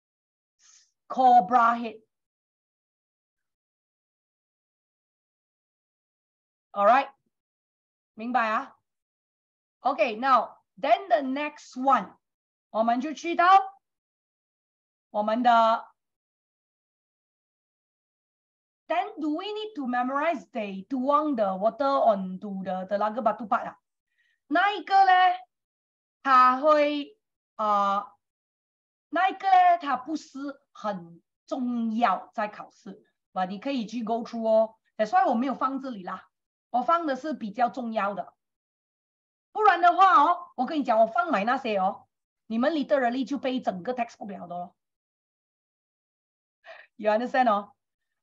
A: cobra head。All right， 明白啊 ？Okay， now then the next one， 我们就去到。我们的 Then do we need to memorize the tuang the water onto the Telaga Batu part 啊？那一个呢，它会呃，那一个呢，它不是很重要在考试， 哇，你可以去 go through 哦。所以我没有放这里啦，我放的是比较重要的。不然的话哦，我跟你讲，我放买那些哦，你们 literally 就背整个 textbook 了的咯。You understand 哦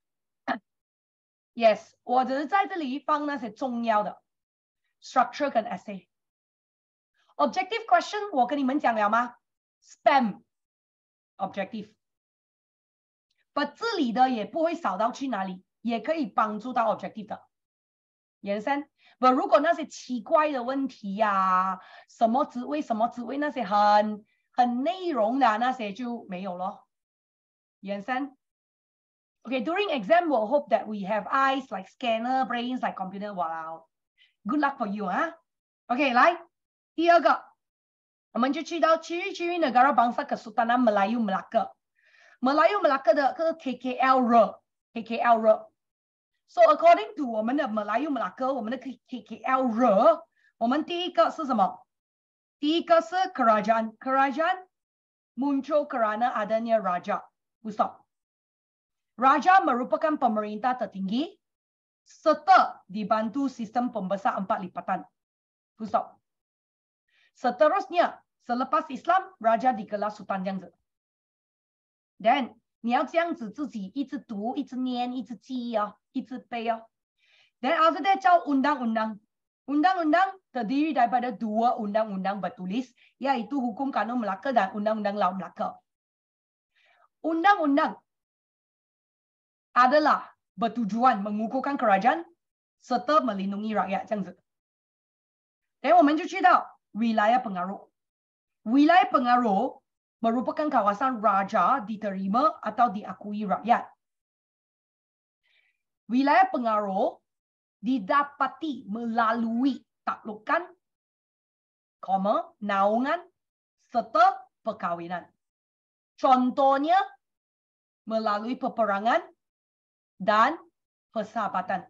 A: ？Yes， 我只是在这里放那些重要的 structure 跟 essay。Objective question 我跟你们讲了吗 ？Spam objective， 把这里的也不会少到去哪里，也可以帮助到 objective 的。延伸，不，如果那些奇怪的问题呀、啊，什么职位、什么职位那些很很内容的那些就没有咯。延伸。Okay, during exam, we'll hope that we have eyes like scanner, brains like computer. Wow, good luck for you, 啊 ？Okay, 来第二个，我们就去到 ciri-ciri negara bangsa Kesultanan Melayu Melaka. Melayu Melaka 的个 K K L R，K K L R。So according to 我们的 Melayu Melaka， 我们的 K K L R， 我们第一个是什么？第一个是 Kerajaan。Kerajaan muncul kerana adanya raja. Full stop. Raja merupakan pemerintah tertinggi serta dibantu sistem pembesar empat lipatan. Full stop. Seterusnya, selepas Islam, Raja digelar Sultan 这样子。Then 你要这样子自己一直读、一直念、一直记哦，一直背哦。Then after that 叫 undang-undang. Undang-undang terdiri daripada dua undang-undang bertulis, iaitu Hukum Kanun Melaka dan Undang-Undang Laut Melaka. Undang-undang adalah bertujuan mengukuhkan kerajaan serta melindungi rakyat 这样子。Then 我们就去到 wilayah pengaruh. Wilayah pengaruh merupakan kawasan raja diterima atau diakui rakyat. Wilayah pengaruh didapati melalui taklukan, koma, naungan serta perkahwinan. Contohnya melalui peperangan dan persahabatan.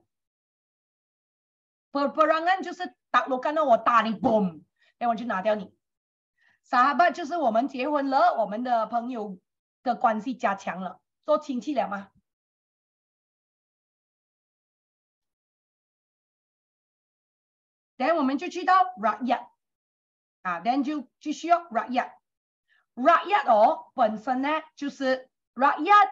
A: Peperangan 就是打罗干到我打你 boom， 然后我就拿掉你。sahabat 就是我们结婚了，我们的朋友的关系加强了，做亲戚了吗？然后我们就去到 rakyat 啊，然后就继续哦 rakyat。rakyat 哦本身呢就是 rakyat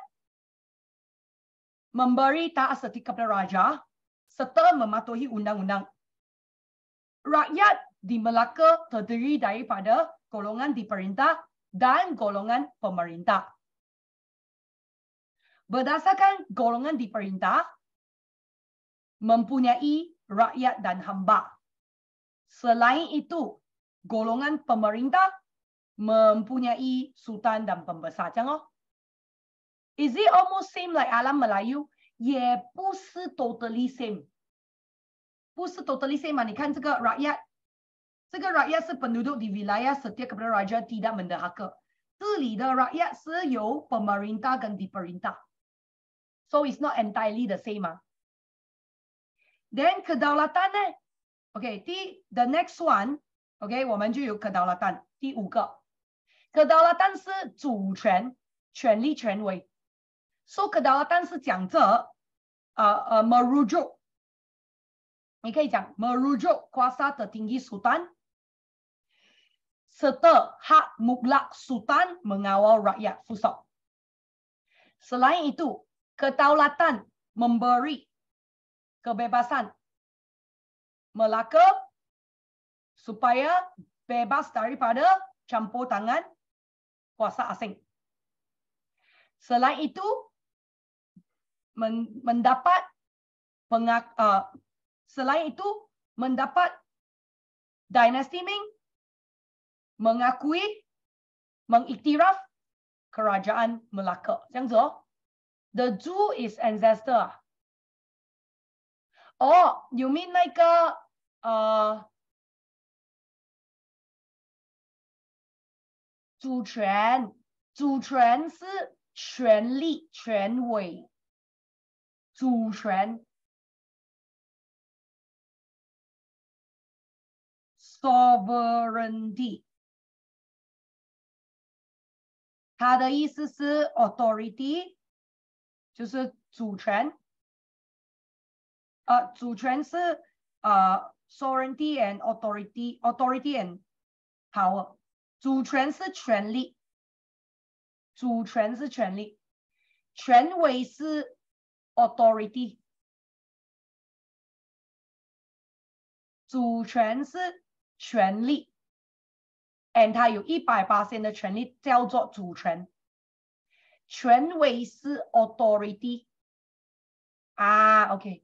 A: memberi taat setia kepada raja serta mematuhi undang-undang. Rakyat di Melaka terdiri daripada golongan diperintah dan golongan pemerintah. Berdasarkan golongan diperintah, mempunyai rakyat dan hamba. Selain itu, golongan pemerintah mempunyai sultan dan pembesar. 这样哦。Is it almost same like Alam Melayu? 也不是 totally same. 不是 totally same 嘛？你看这个 rakyat， 这个 rakyat 是 penduduk di wilayah setia kepada raja tidak mendahaka。这里的 rakyat 是由 pemerintah 跟 diperintah。So it's not entirely the same 嘛。Then kedaulatan 呢 ？OK， 第 the next one，OK， 我们就有 kedaulatan， 第五个 kedaulatan 是主权、权力、权威。So kedaulatan 是讲着呃呃 merujuk。你可以讲 merujuk kuasa tertinggi sultan serta hak mutlak sultan mengawal rakyat. Full stop. Selain itu, kedaulatan memberi kebebasan Melaka supaya bebas daripada campur tangan kuasa asing. Selain itu, men mendapat pengak uh, Selain itu, mendapat dinasti Ming mengakui, mengiktiraf kerajaan Melaka. 这样子哦。The Zhu is ancestor. Oh, you mean 那个呃主权？主权是权力、权威。主权。Sovereignty， 它的意思是 authority， 就是主权，呃，主权是呃 sovereignty and authority authority and power， 主权是权力，主权是权力，权威是 authority， 主权是权力 ，and 它有一百八十的权力叫做主权，权威是 authority 啊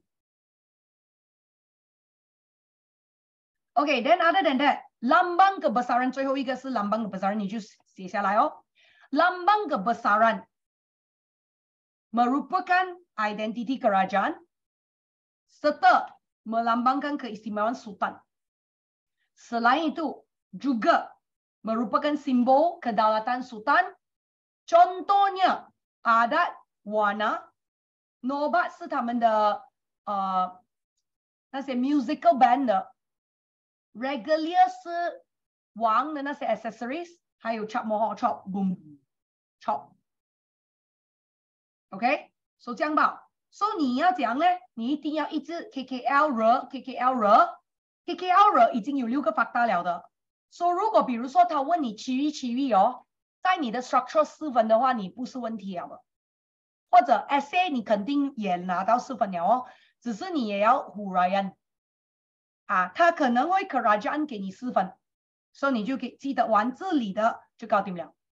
A: ，OK。OK，then、okay, other than that， lambang kebesaran 最后一个是 lambang kebesaran， 你就写下来哦。lambang kebesaran merupakan identiti kerajaan serta melambangkan keistimewaan sultan. Selain itu juga merupakan simbol kedaulatan sultan. Contohnya adat, warna, nobat 是他们的呃那些 musical band 的。Regalia 是王的那些 accessories， 还有 chop mohawk chop boom chop。OK， so 这样吧。So 你要讲呢，你一定要一直 K K L R K K L R K K L R 已经有六个发达了的。So 如果比如说他问你区域区域哦，在你的 structure 四分的话，你不是问题了的。或者 essay 你肯定也拿到四分了哦，只是你也要 huraian。啊，他可能会 kerajaan 给你四分，所以你就给记得玩这里的就搞定了。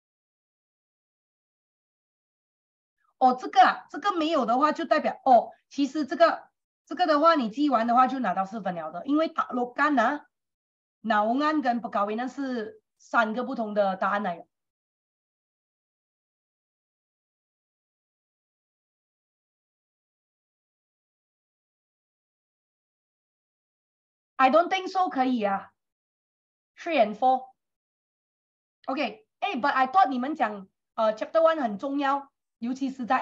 A: 哦，这个啊，这个没有的话就代表哦，其实这个这个的话你记完的话就拿到四分了的，因为塔罗干啊、脑安跟不高维那是三个不同的答案来的。I don't think so 可以啊 ，three and four。OK， 哎 ，but I thought 你们讲呃 chapter one 很重要，尤其是在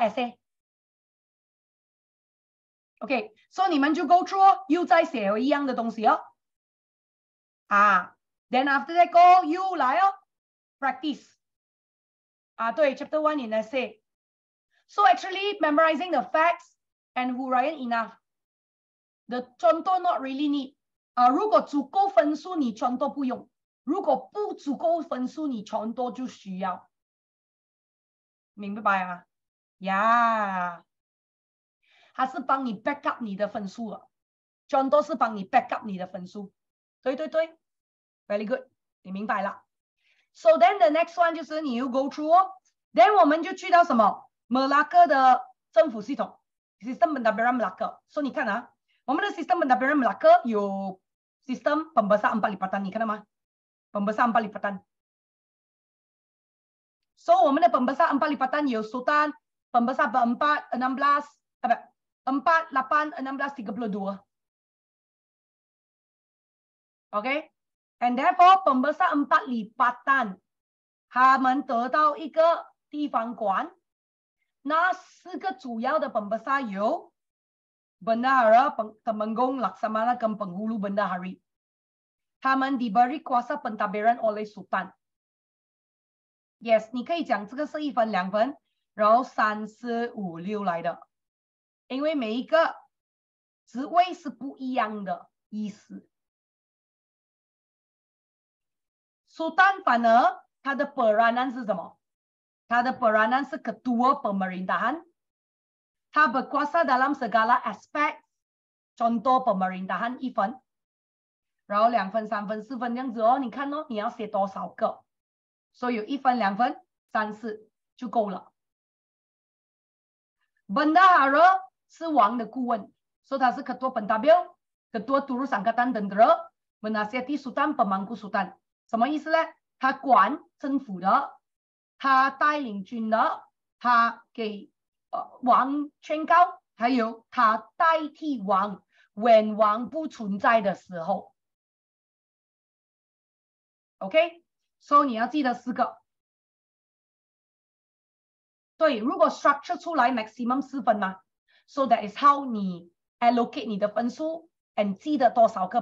A: essay。OK， 所以你们就 go through 哦，又在写一样的东西哦。啊 ，then after that go 又来哦 ，practice。啊，对 ，chapter one in essay。So actually memorizing the facts and huraian enough. The 全都 not really need。啊，如果足够分数，你全都不用；如果不足够分数，你全都就需要。明白啊？呀，它是帮你 back up 你的分数了，全都是帮你 back up 你的分数。对对对 ，very good， 你明白了。So then the next one 就是你又 go through 哦 ，then 我们就去到什么 Melaka 的政府系统 ，Sistem Pentadbiran Melaka。所以你看啊，我们的 Sistem Pentadbiran Melaka 有 Sistem pembesar empat lipatan， 你看到吗 ？pembesar empat lipatan。So 我们的 pembesar empat lipatan 有 Sultan pembesar berempat enam belas apa empat lapan enam belas tiga puluh dua。OK， and therefore pembesar empat lipatan， 他们得到一个地方官。那四个主要的 pembesar 有 Bendahara, Temenggung, Laksamana, dan Penghulu Bendahari. 他们 diberi kuasa pentadbiran oleh Sultan. Yes， 你可以讲这个是一分、两分，然后三、四、五、六来的，因为每一个职位是不一样的意思。Sultan 反而他的 peranan 是什么？他的 peranan 是 ketua pemerintahan。他 berkuasa dalam segala aspek contoh pemerintahan 一分，然后两分、三分、四分这样子哦。你看哦，你要写多少个？所以有一分、两分、三四就够了。Bendahara 是王的顾问，所以他是 ketua pentadbir, ketua turus angkatan tentera, menasihati sultan, pemangku sultan。什么意思呢？他管政府的，他带领军的，他给呃王宣告，还有他代替王 ，when 王不存在的时候。OK， 所以你要记得四个。对，如果 structure 出来 maximum 四分嘛 ，so that is how 你 allocate 你的分数 and 记得多少个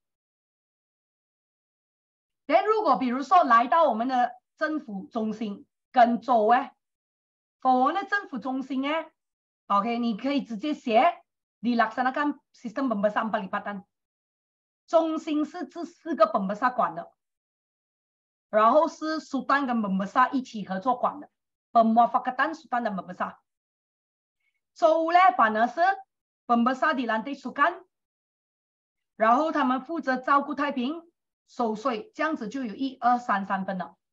A: point。then 如果比如说来到我们的政府中心跟州哎，我们的政府中心哎， OK， 你可以直接写 dilaksanakan sistem pembesar empat lipatan。中心是这四个 pembesar 管的，然后是 Sultan 跟 pembesar 一起合作管的 ，pemuafakatan Sultan dan pembesar。州呢，反而是 pembesar dilantik Sultan， 然后他们负责照顾太平、守岁，这样子就有一二三三分了。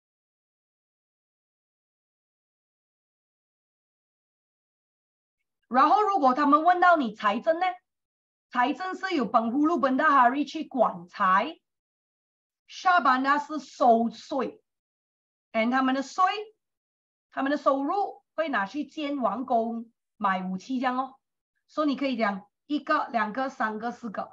A: 然后如果他们问到你财政呢，财政是由本呼噜本大哈瑞去管财，下班呢是收税 ，and 他们的税，他们的收入会拿去建王宫、买武器这样哦。所以你可以讲一个、两个、三个、四个，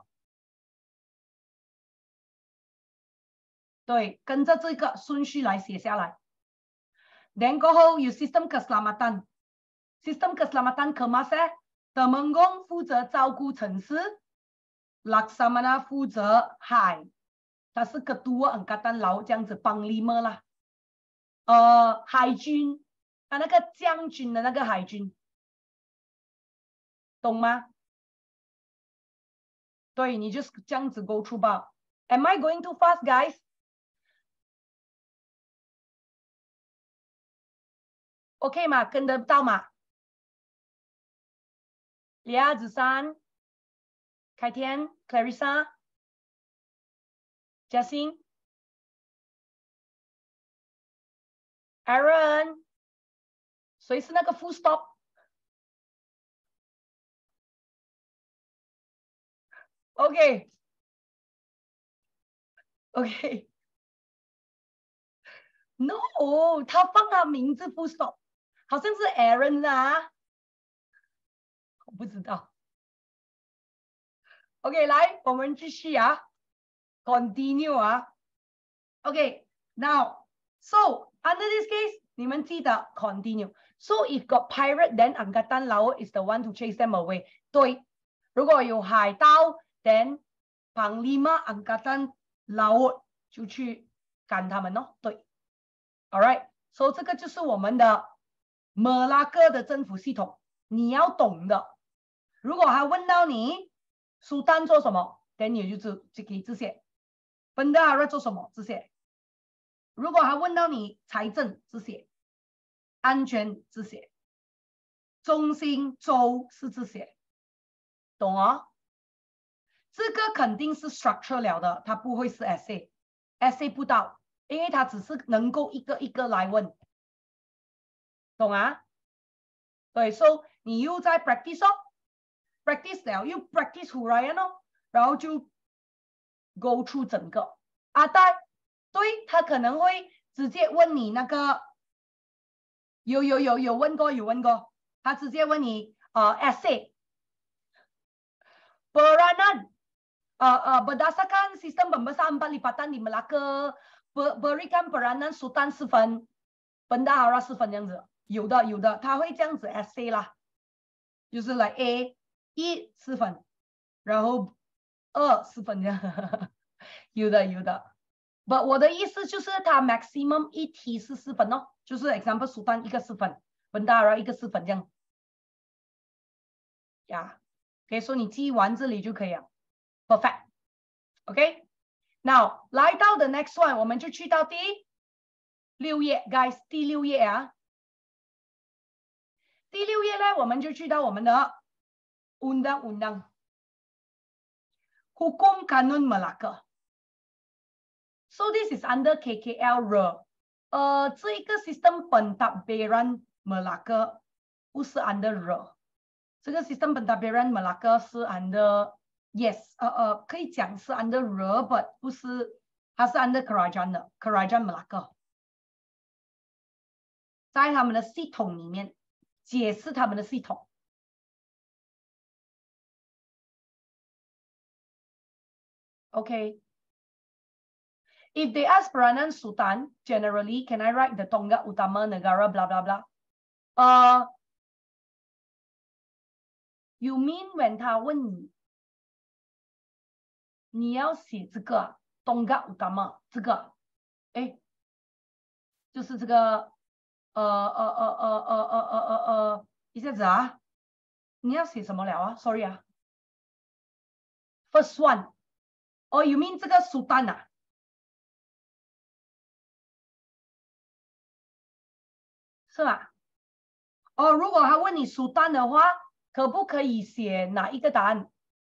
A: 对，跟着这个顺序来写下来。Then 过后有 sistem keselamatan。Sistem keselamatan kemas eh, Temenggung 负责照顾城市 ，Laksamana 负责海，他是 ketua angkatan laut 这样子帮lima啦。呃，海军，啊那个将军的那个海军，懂吗？对，你就是这样子 go through 吧。Am I going too fast, guys? OK 吗？跟得到吗？李亚子珊、凯天、Clarissa、嘉欣、Aaron， 谁是那个 full stop？ OK OK No， 他放他名字 full stop， 好像是 Aaron 啊，我不知道。OK， 来，我们继续啊 ，continue 啊。OK，now so under this case， 你们记得 continue。So if got pirate, then angkatan laut is the one to chase them away。对，如果有海盗 ，then panglima angkatan laut 就去赶他们咯。对 ，All right，so 这个就是我们的马拉各的政府系统，你要懂的。如果他问到你苏丹做什么，then 你就只就可以这些。本达尔做什么？这些。如果他问到你财政这些，安全这些，中心州是这些，懂哦？这个肯定是 structure 了的，它不会是 essay，essay 不到，因为它只是能够一个一个来问，懂啊？对 ，so 你又在 practice 哦 ，practice 了又 practice 出来哦，然后就 go through 整个啊，但对他可能会直接问你那个，有有有有问过有问过，他直接问你呃 essay peranan 呃呃 berdasarkan sistem pembesar empat lipatan di Melaka berikan peranan Sultan 四分，Bendahara 四分这样子，有的有的他会这样子 essay 啦，就是来 A 一四分，然后二四分这样，有的有的。不，我的意思就是它 maximum 一题是四分哦，就是 example 苏丹一个四分，本达尔一个四分这样。呀，可以说你记完这里就可以了 ，perfect。OK，now 来到的 next one， 我们就去到第六页 ，guys， 第六页啊。第六页呢，我们就去到我们的 undang-undang Hukum Kanun Melaka。So this is under K K L R。呃，这一个 sistem pentadbiran Melaka 不是 under R， 这个 system pentadbiran Melaka 是 under yes， 呃呃，可以讲是 under R，but 不是，它是 under Kerajaan 的 Kerajaan Melaka， 在他们的系统里面解释他们的系统。OK。If they ask peranan Sultan, generally, can I write the tonggak utama negara blah blah blah? Uh, you mean when 他问你，你要写这个 tonggak utama 这个，哎，就是这个，呃呃呃呃呃呃呃呃，一下子啊， 你要写什么了啊 ？Sorry 啊 ，First one， 哦 ，You mean 这个苏丹啊？是吧？哦，如果他问你苏丹的话，可不可以写哪一个答案？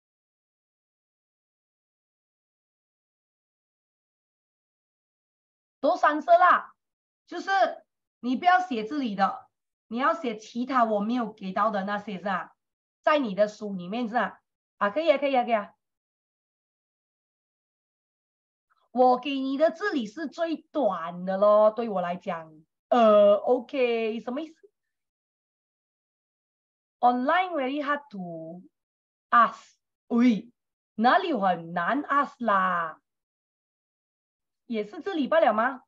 A: 都三色啦，就是你不要写这里的，你要写其他我没有给到的那些是吧？在你的书里面是吧？啊，可以啊，可以啊，可以啊。我给你的这里是最短的咯，对我来讲，呃 ，OK， 什么意思 ？Online very hard to ask， 喂，哪里很难 ask 啦？也是这里罢了吗？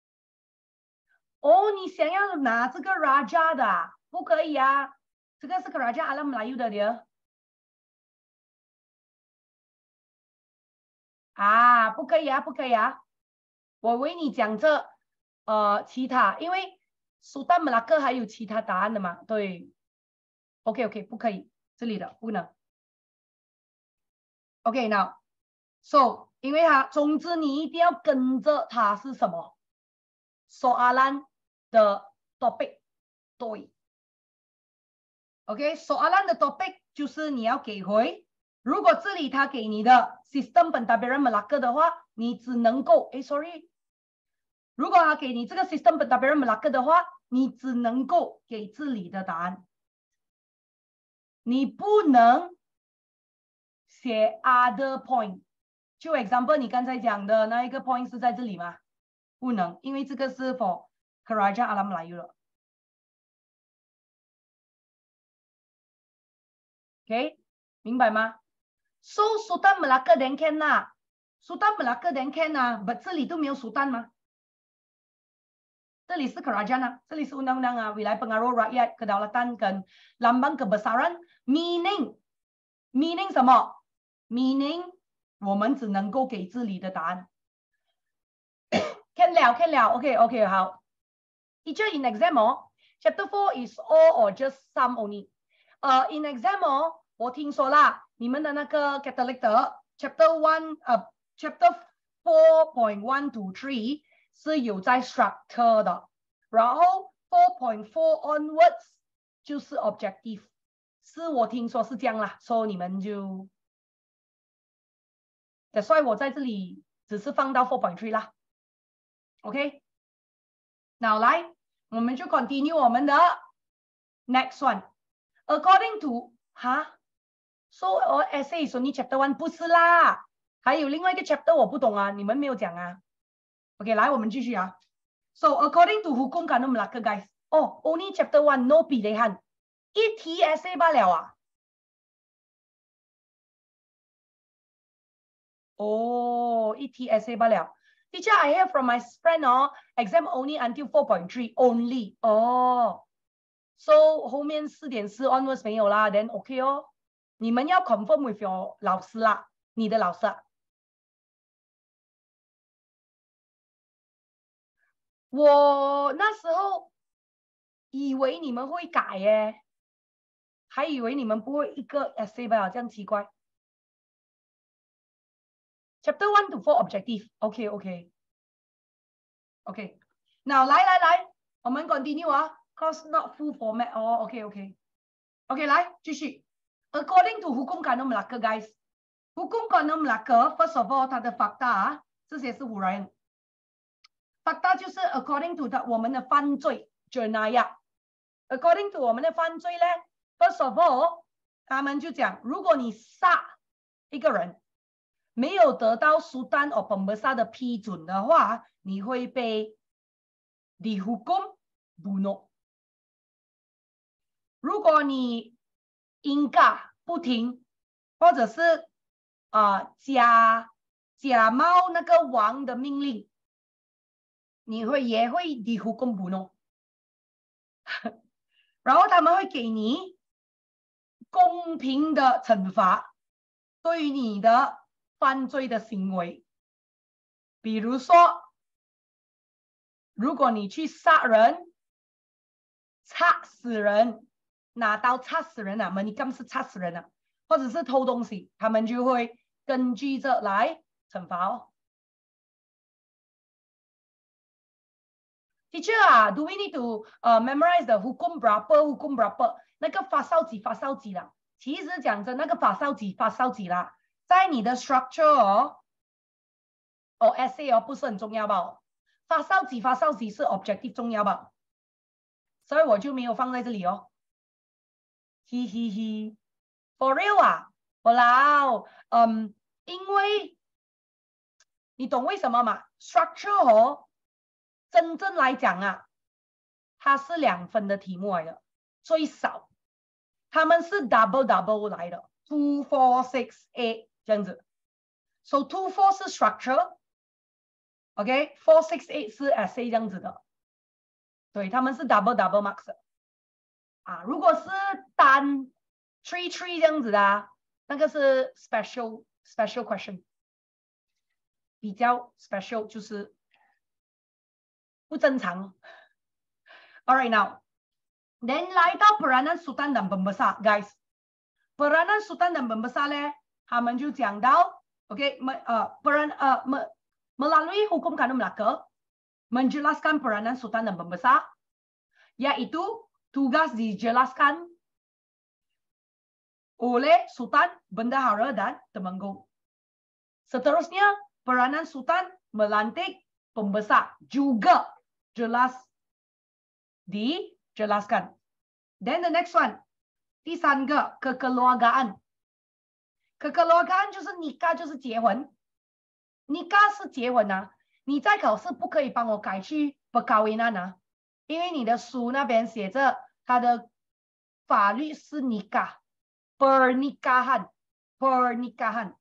A: 哦，你想要拿这个 Raja 的、啊，不可以啊，这个是 Raja Alam Melayu 的的。啊，不可以啊，不可以啊！我为你讲这呃其他，因为苏丹马拉克还有其他答案的嘛？对 ，OK OK，不可以，这里的不能。OK，那 so 因为它，总之你一定要跟着它是什么？soalan 的 topic， 对 ，OK，soalan 的 topic 就是你要给回。如果这里他给你的 sistem pentadbiran Melaka 的话，你只能够，哎，sorry，如果他给你这个 sistem pentadbiran Melaka 的话，你只能够给这里的答案，你不能写 other point。就 example 你刚才讲的那一个 point 是在这里吗？不能，因为这个是 for Kerajaan Alam Melayu 了。OK， 明白吗？So Sultan Melaka then can 啦 ，Sultan Melaka then can 啊 ，but 这里都没有 Sultan 吗？这里是 kerajaan 啊，这里是 undang-undang 啊，wilayah pengaruh rakyat kedaulatan 跟 lambang kebesaran meaning meaning 什么 meaning 我们只能够给这里的答案。看了看了 ，OK OK 好。Teacher in exam 哦 ，chapter four is all or just some only。呃、uh, ，in exam 哦，我听说啦，你们的那个 Catholic 的 chapter one 呃 chapter four point one to three 是有在 structure 的，然后 four point four onwards 就是 objective， 是我听说是这样啦，所以你们就，所以我在这里只是放到 four point three 啦 ，OK， now 来，我们就 continue 我们的 next one，according to 哈 ，so or essay is only chapter one 不是啦，还有另外一个 chapter 我不懂啊，你们没有讲啊。OK， 来，我们继续啊。So according to Hukum Kanun Melaka, guys. Oh, only chapter one, no pilihan. 一题 essay 罢了啊。哦，一题 essay 罢了。Teacher, I hear from my friend, oh, exam only until four point three only. 哦 ，so 后面四点四 onwards 没有啦 ，then OK 哦。你们要 confirm with your 老师啦，你的老师啊。我那时候以为你们会改耶，还以为你们不会一个 essay 吧，这样奇怪。Chapter one to four objective. OK OK OK。Now 来来来，我们 continue 啊 ，cause not full format 哦。OK OK OK， 来继续。According to Hukum Kanun Melaka, guys. Hukum Kanun Melaka, first of all， 它的 fakta 啊，这些是 huraian。fakta 就是 according to 它我们的犯罪 jenayah。According to 我们的犯罪呢 ，first of all， 他们就讲，如果你杀一个人，没有得到苏丹或本本萨的批准的话，你会被 dihukum bunuh。如果你应嘎不听，或者是啊、呃、假假冒那个王的命令，你会也会 dihukum bunuh。然后他们会给你公平的惩罚，对于你的犯罪的行为。比如说，如果你去杀人、插死人， 拿刀插死人啊 ，menikam 是插死人啊，或者是偷东西，他们就会根据这来惩罚哦。Teacher 啊 ，Do we need to 呃、uh, memorize the hukum berapa hukum berapa？ 那个发烧几发烧几啦？其实讲真，那个发烧几发烧几啦，在你的 structure 哦，哦 essay 哦不是很重要吧、哦？发烧几发烧几是 objective 重要吧？所以我就没有放在这里哦。嘿嘿嘿 ，for real 啊，我老，嗯，因为你懂为什么吗 ？structure 哦。真正来讲啊，它是两分的题目来的，最少，他们是 double double 来的 ，two four six eight 这样子。So two four 是 structure，OK，four six eight 是 essay 这样子的。对，他们是 double double marks 的啊。如果是单 three three 这样子的、啊，那个是 special special question， 比较 special 就是。不正常。Alright now, then 来到 Peranan Sultan dan Pembesar, guys. Peranan Sultan dan Pembesar 呢，他们就讲到 ，OK， 呃 peran 呃 melalui hukum kanun Melaka menjelaskan peranan Sultan dan Pembesar, yaitu tugas dijelaskan oleh Sultan, Bendahara dan Temenggung. Seterusnya, peranan Sultan melantik pembesar juga jelas dijelaskan. Then the next one, 第三个 kekeluargaan. Kekeluargaan 就是 nikah 就是结婚 ，nikah 是结婚啊。你在考试不可以帮我改去 perkawinan 啊，因为你的书那边写着它的法律是 nikah, pernikahan, pernikahan。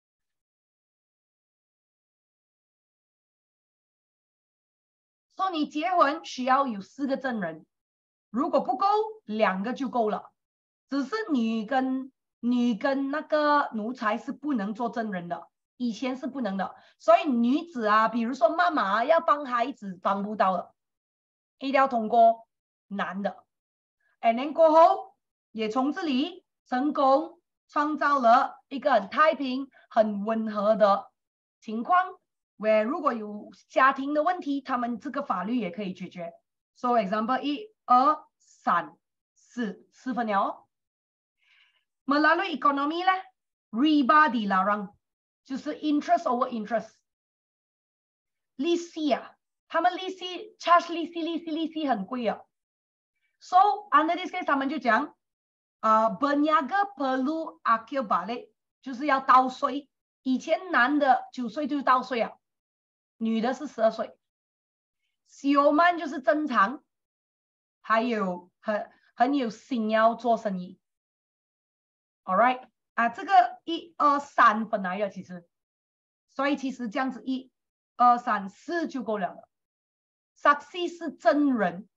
A: 说你结婚需要有四个证人，如果不够，两个就够了。只是女跟女跟那个奴才是不能做证人的，以前是不能的。所以女子啊，比如说妈妈要帮孩子帮不到的，一定要通过男的。And then 过后也从这里成功创造了一个很太平、很温和的情况。where 如果有家庭的问题，他们这个法律也可以解决。So example 一、二、三、四，四分了哦。Melalui ekonomi 呢 ，riba dilarang， 就是 interest over interest。利息啊，他们利息 charge 利息，利息，利息很贵啊。So under this case， 他们就讲啊、呃、，berniaga perlu akil balik， 就是要倒税。以前男的九岁就倒税啊。女的是十二岁 ，sioman 就是正常，还有很很有心要做生意 ，all right 啊，这个一二三分来的其实，所以其实这样子一二三四就够了了。saksi 是真人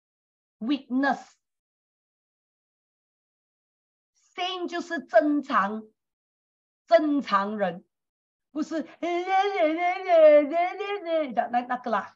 A: ，witness，sane 就是正常正常人。不是那那个啦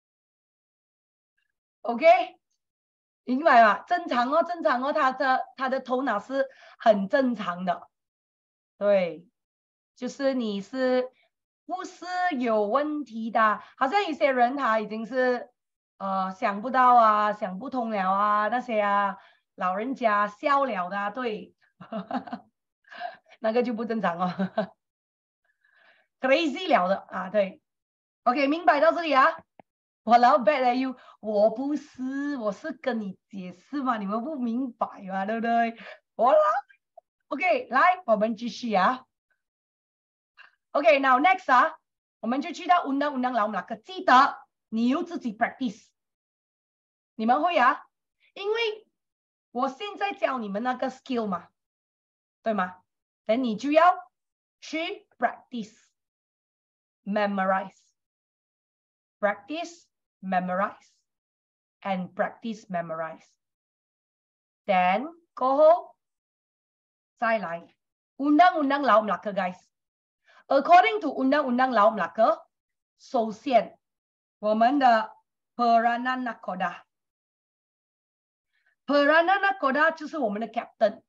A: ，OK， 明白吗？正常哦，正常哦，他的他的头脑是很正常的，对，就是你是不是有问题的？好像有些人他已经是呃想不到啊，想不通了啊，那些啊老人家笑了的、啊，对，那个就不正常哦。crazy 了的啊，对 ，OK， 明白到这里啊。我老 bad at you， 我不是，我是跟你解释嘛，你们不明白嘛，对不对？我老 ，OK， 来，我们继续啊。OK，now、okay, next 啊，我们就去到 undang-undang law Melaka， 记得你要自己 practice， 你们会啊？因为我现在教你们那个 skill 嘛，对吗？等你就要去 practice。Memorize, practice, memorize, and practice, memorize. Then 过後再來 Undang-Undang Laut Melaka, guys. According to Undang-Undang Laut Melaka, 首先我們的 Peranan Nakoda Perdana Nakoda 就是我们的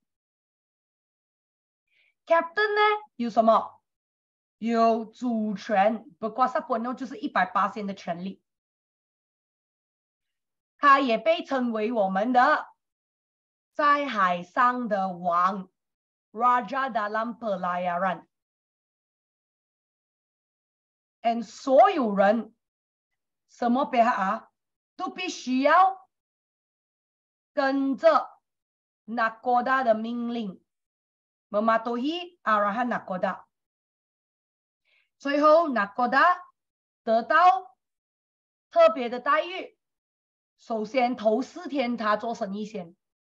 A: captain。captain 呢有什么？有主权，不过萨波诺就是一百八十的权利。他也被称为我们的在海上的王 Raja dalam pelayaran。and 所有人什么 pihak 啊，都必须要跟着 Nakoda 的命令 mematuhi arahan Nakoda。最后 Nakoda 得到特别的待遇。首先头四天他做生意先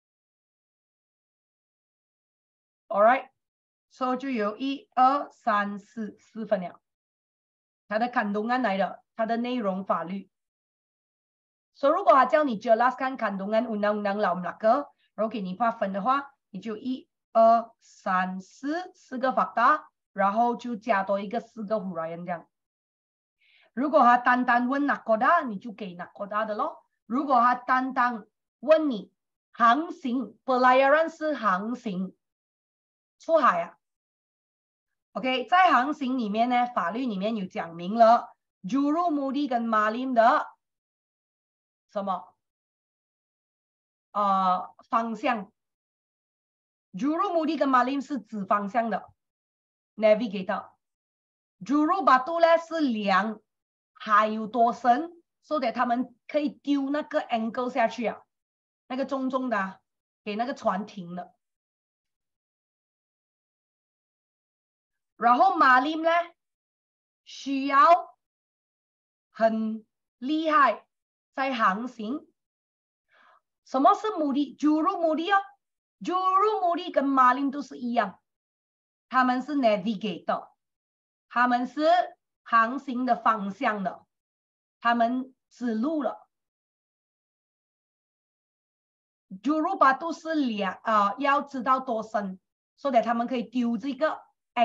A: ，All right，so 就有一二三四四分了。他的看东案来的，他的内容法律。所、so, 以如果他叫你 jelaskan kandungan undang-undang Laut Melaka， 然后给你划分的话，你就一二三四四个 fakta， 然后就加多一个四个 huraian 这样。如果他单单问 Nakoda， 你就给 Nakoda 的咯。如果他单单问你航行 pelayaran 是航行出海啊 ，OK， 在航行里面呢，法律里面有讲明了 Jurumudi 跟 Malim 的什么呃方向 ，Jurumudi 跟 Malim 是指方向的 ，Navigator。Juru Batu 呢是量海有多深。so that 他们可以丢那个 anchor 下去啊，那个重重的、啊、给那个船停了。然后马林呢，需要很厉害在航行。什么是目的 ？Juru 目的啊 ，Juru 目的跟马林都是一样，他们是 navigator， 他们是航行的方向的。他们指路了 ，Juru Batu 是两啊、呃，要知道多深，所以他们可以丢这个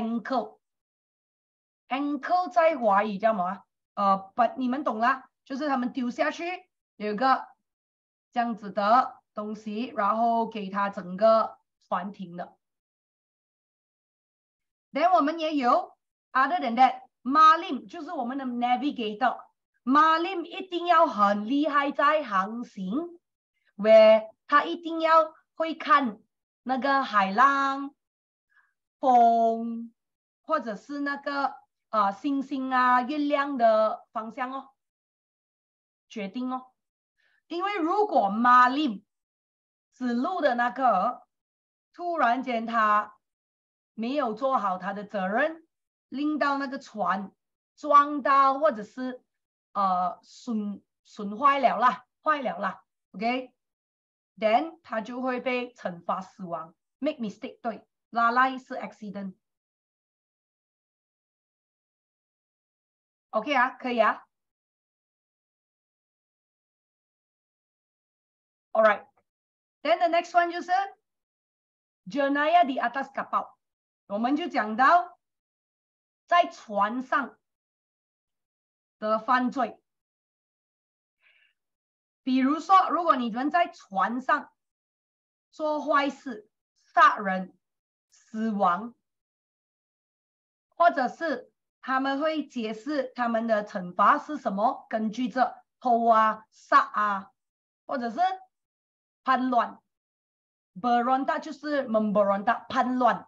A: anchor。anchor 在华语叫什么？呃，不，你们懂啦，就是他们丢下去有一个这样子的东西，然后给它整个船停的。then 我们也有 other than that，Malim 就是我们的 navigator。Malim 一定要很厉害在航行 ，where 他一定要会看那个海浪、风，或者是那个啊、呃、星星啊、月亮的方向哦，决定哦。因为如果 Malim 指路的那个突然间他没有做好他的责任，令到那个船撞到或者是呃损损坏了啦，坏了啦 ，OK，then 他就会被惩罚死亡。Make mistake 对，拉拉是 accident。OK 啊，可以啊。All right，then the next one 就是 jenayah di atas kapal， 我们就讲到在船上的犯罪。比如说，如果你们在船上做坏事、杀人、死亡，或者是他们会解释他们的惩罚是什么，根据着偷啊、杀啊，或者是叛乱。berontak 就是 memberontak 叛乱。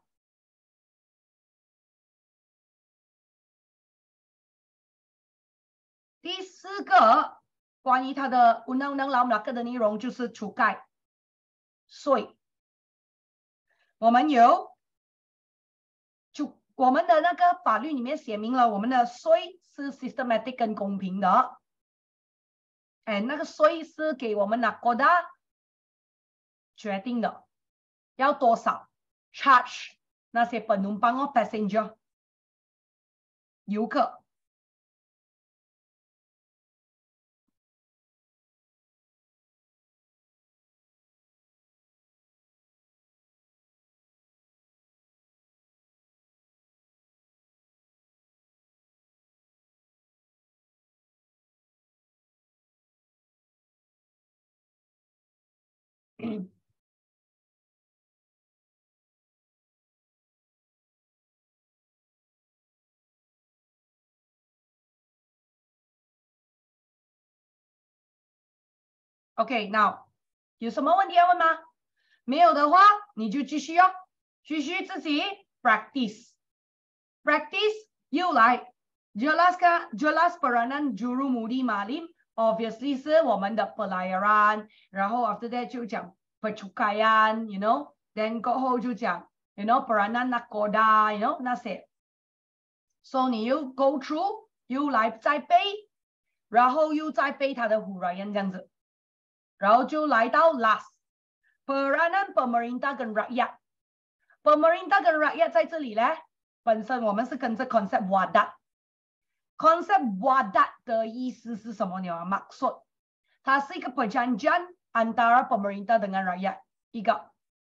A: 第四个关于他的 undang-undang Laut Melaka 的内容就是除盖税。我们有就我们的那个法律里面写明了，我们的税是 systematic 跟公平的。哎，那个税是给我们 Nakoda 决定的，要多少 charge 那些 penumpang 哦 passenger 游客。 OK， now 有什么问题要问吗？没有的话，你就继续哦，继续自己 practice practice 又来 jelaskan jelas peranan jurumudi malim obviously 是我们的 pelayaran， 然后 after that 就讲 percukaian you know then 过后就讲 you know peranan nakoda you know 那些 so 你又 go through 又来再背，然后又再背它的 huraian 这样子，然后就来到 last peranan pemerintah 跟 rakyat pemerintah 跟 rakyat 在这里呢，本身我们是跟着 concept wadat concept wadat 的意思是什么呢？ maksud 它是一个 perjanjian antara pemerintah dengan rakyat 一个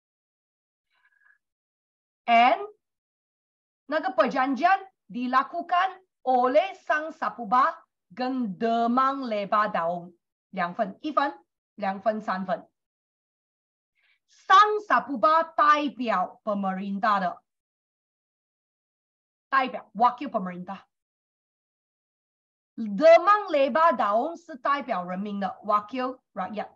A: and 那个 perjanjian dilakukan oleh sang sapuba 跟 demang lebar daun 两份一分两分三分 sang sapuba 代表 pemerintah 的代表 wakil pemerintah demang lebar daun 是代表人民的 wakil rakyat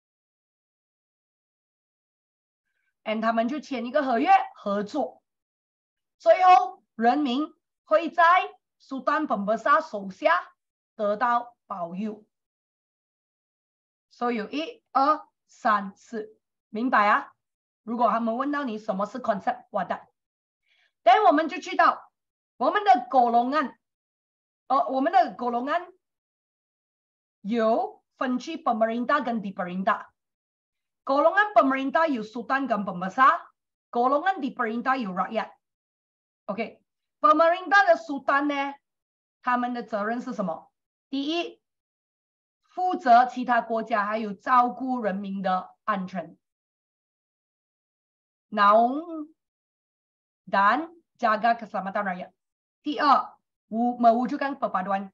A: and 他们就签一个合约合作，最后人民会在 Sultan Pembesar 手下得到保佑，所以有一二三四，明白啊？如果他们问到你什么是 concept wadat， then 我们就知道我们的 golongan， 呃，我们的 golongan 有分区 pemerintah 跟 diperintah。golongan pemerintah 有 Sultan 跟 Pembesar，golongan diperintah 有 rakyat。OK， pemerintah 的 Sultan 呢，他们的责任是什么？第一，负责其他国家还有照顾人民的安全。naung dan jaga keselamatan rakyat。第二，mewujudkan perpaduan，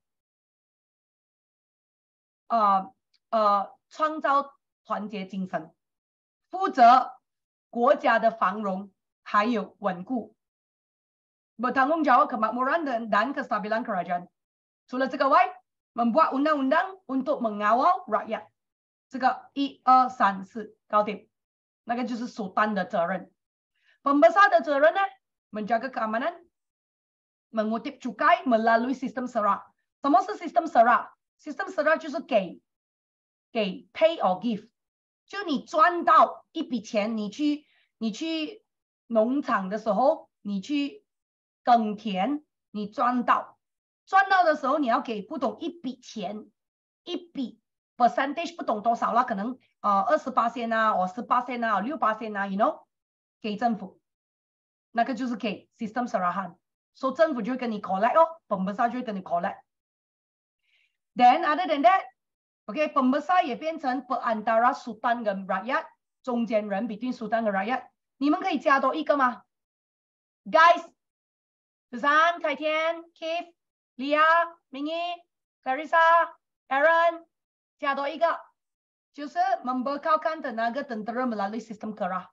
A: 呃呃，创造团结精神，负责国家的繁荣还有稳固。bertanggung jawab kemakmuran dan, dan kestabilan kerajaan。除了这个外， membuat undang-undang untuk mengawal rakyat。这个一二三四搞定，那个就是 Sultan 的责任。Pembesar 的责任呢， menjaga keamanan， mengutip cukai melalui sistem sera。什么是 sistem sera？ sistem sera 就是给给 pay or give， 就你赚到一笔钱，你去你去农场的时候，你去耕田，你赚到赚到的时候，你要给不懂一笔钱，一笔 percentage 不懂多少了，可能呃二十八仙啊，或十八仙啊，六八仙啊 ，you know， 给政府，那个就是给 sistem serahan， 所以政府就会跟你 collect 哦 ，pembesar 就会跟你 collect。Then other than that，OK，pembesar 也变成 perantara Sultan 跟 rakyat， 中间人 between Sultan 跟 rakyat， 你们可以加多一个吗 ？Guys， Suzanne、凯天、Keith、Lia、Mingy、Clarissa、Aaron， 加多一个，就是 memberkalkan tenaga tentera melalui sistem kerah。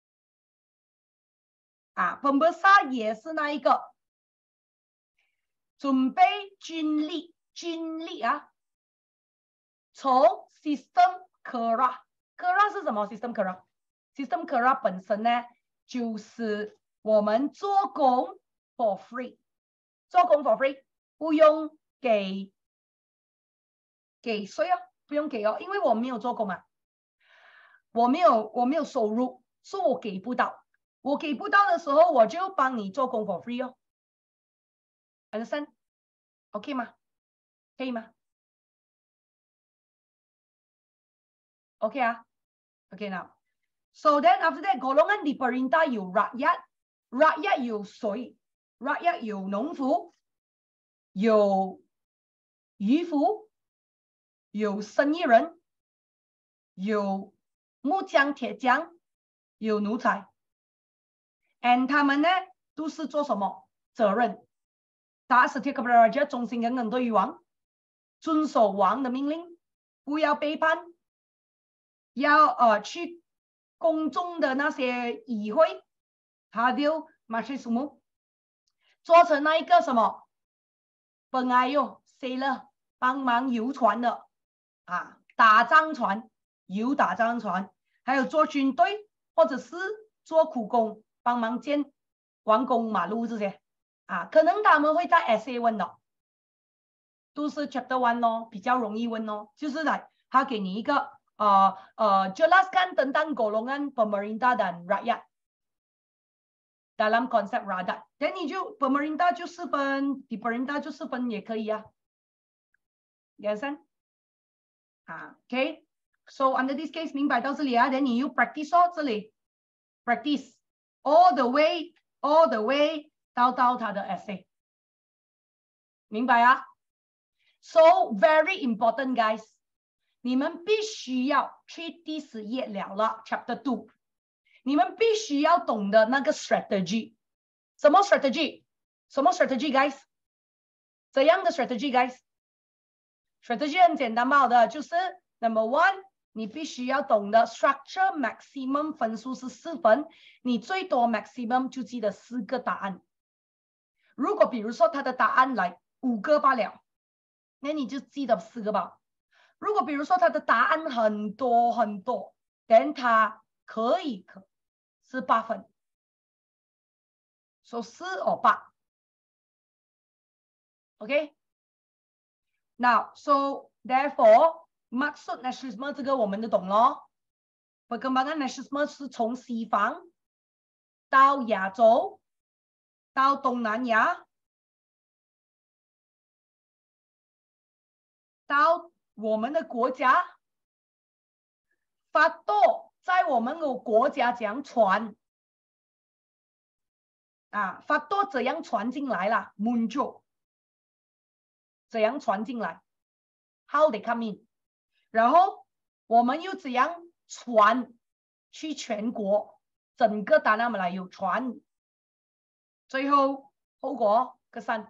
A: 啊 ，pembesar 也是那一个，准备军力，军力啊，从 sistem kerah，kerah 是什么 ？sistem kerah，sistem kerah 本身呢，就是我们做工 for free， 做工 for free， 不用给给税哦，不用给哦，因为我没有做工啊，我没有我没有收入，所以我给不到。我给不到的时候，我就帮你做工 for free 哦 ，understand？ OK 吗？可以吗 ？OK 啊 ，OK now。So then after that， golongan diperintah 有 rakyat，rakyat 有谁 ？rakyat 有农夫，有渔夫，有生意人，有木匠、铁匠，有奴才。And 他们呢都是做什么？责任 taat setia kepada raja， 忠心耿耿对于王，遵守王的命令，不要背叛，要呃去公众的那些议会，他就马上什么做成那一个什么，本来有谁了帮忙游船的啊，打仗船，游打仗船，还有做军队或者是做苦工，帮忙建完工马路这些啊，可能他们会在 essay 问的，都是 chapter one 咯，比较容易问咯，就是来他给你一个。Uh, uh, jelaskan tentang golongan pemerintah dan rakyat dalam konsep radat. Dan 你就 pemerintah 就四分 di perintah 就四分也可以啊。yes 啊 OK so under this case 明白到这里啊 then 你又 practice 哦这里 practice all the way all the way 到到他的 essay 明白啊 so very important guys你们必须要去第十页了了 chapter two 你们必须要懂得那个 strategy 什么 strategy 什么 strategy guys 怎样的 strategy guys strategy 很简单嘛的就是 number one 你必须要懂得 structure maximum 分数是四分你最多 maximum 就记得四个答案如果比如说他的答案来五个罢了那你就记得四个吧如果比如说他的答案很多很多 then 他可以可是八分说四或八 OK now so therefore maksud nasionalisme 这个我们都懂咯 perkembangan nasionalisme 是从西方到亚洲到东南亚到我们的国家法度在我们的国家怎样传啊法度怎样传进来啦 muncul 怎样传进来 how they come in 然后我们又怎样传去全国整个达纳马来有传最后后果kesan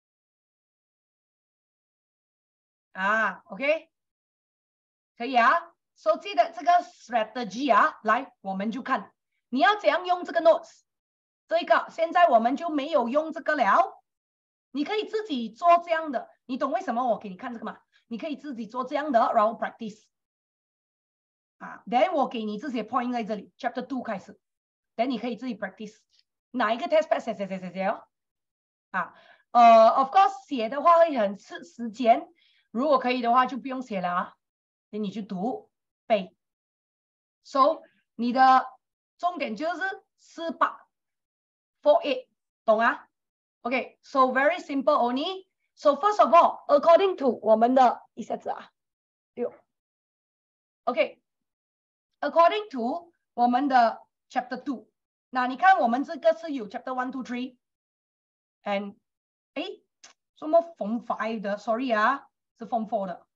A: 啊 OK 可以啊 so 记得这个 strategy 啊来我们就看你要怎样用这个 notes 这个现在我们就没有用这个了你可以自己做这样的你懂为什么我给你看这个吗你可以自己做这样的然后 practice 啊 then 我给你这些 point 在这里 chapter two 开始 then 你可以自己 practice 哪一个 test pass 写写写写写哦啊呃 of course 写的话会很吃时间如果可以的话就不用写了啊那你就读背 so 你的重点就是四八 four eight 懂啊 OK so very simple only so first of all according to 我们的一下子啊六 OK according to 我们的 chapter two 那你看我们这个是有 chapter one two three and 诶什么 form five 的 sorry 啊是 form four 的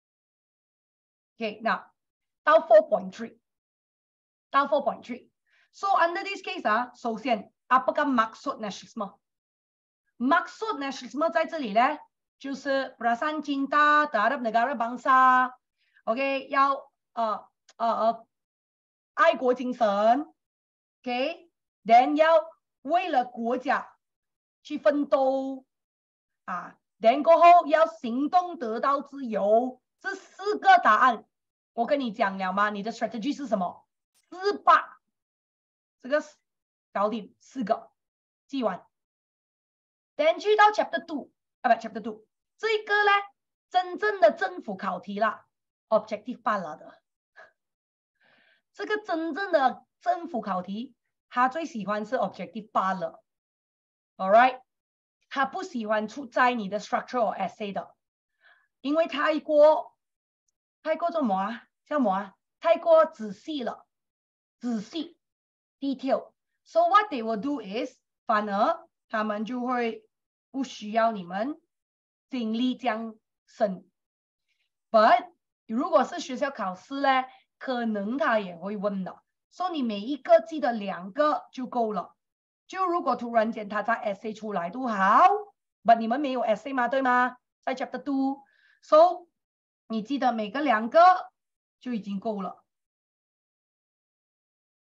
A: OK 那到 four point three 到 four point three so under this case 啊首先 apakah maksud nasionalisme maksud nasionalisme 在这里呢就是 perasaan cinta terhadap negara bangsa OK 要呃呃呃爱国精神 OK then 要为了国家去奋斗啊 then 过后要行动得到自由这四个答案我跟你讲了吗你的 strategy 是什么四八这个搞定四个记完 then 去到 chapter two 啊不 chapter two 这个呢真正的政府考题啦 objective 罢了的这个真正的政府考题他最喜欢是 objective 罢了 alright 他不喜欢出在你的 structure or essay 的因为太过太过做什么啊叫什么啊太过仔细了仔细 detail so what they will do is 反而他们就会不需要你们精力这样深 but 如果是学校考试呢可能他也会问的所以你每一个记得两个就够了就如果突然间他在 essay 出来都好 but 你们没有 essay 吗对吗在 chapter two so 你记得每个两个就已经够了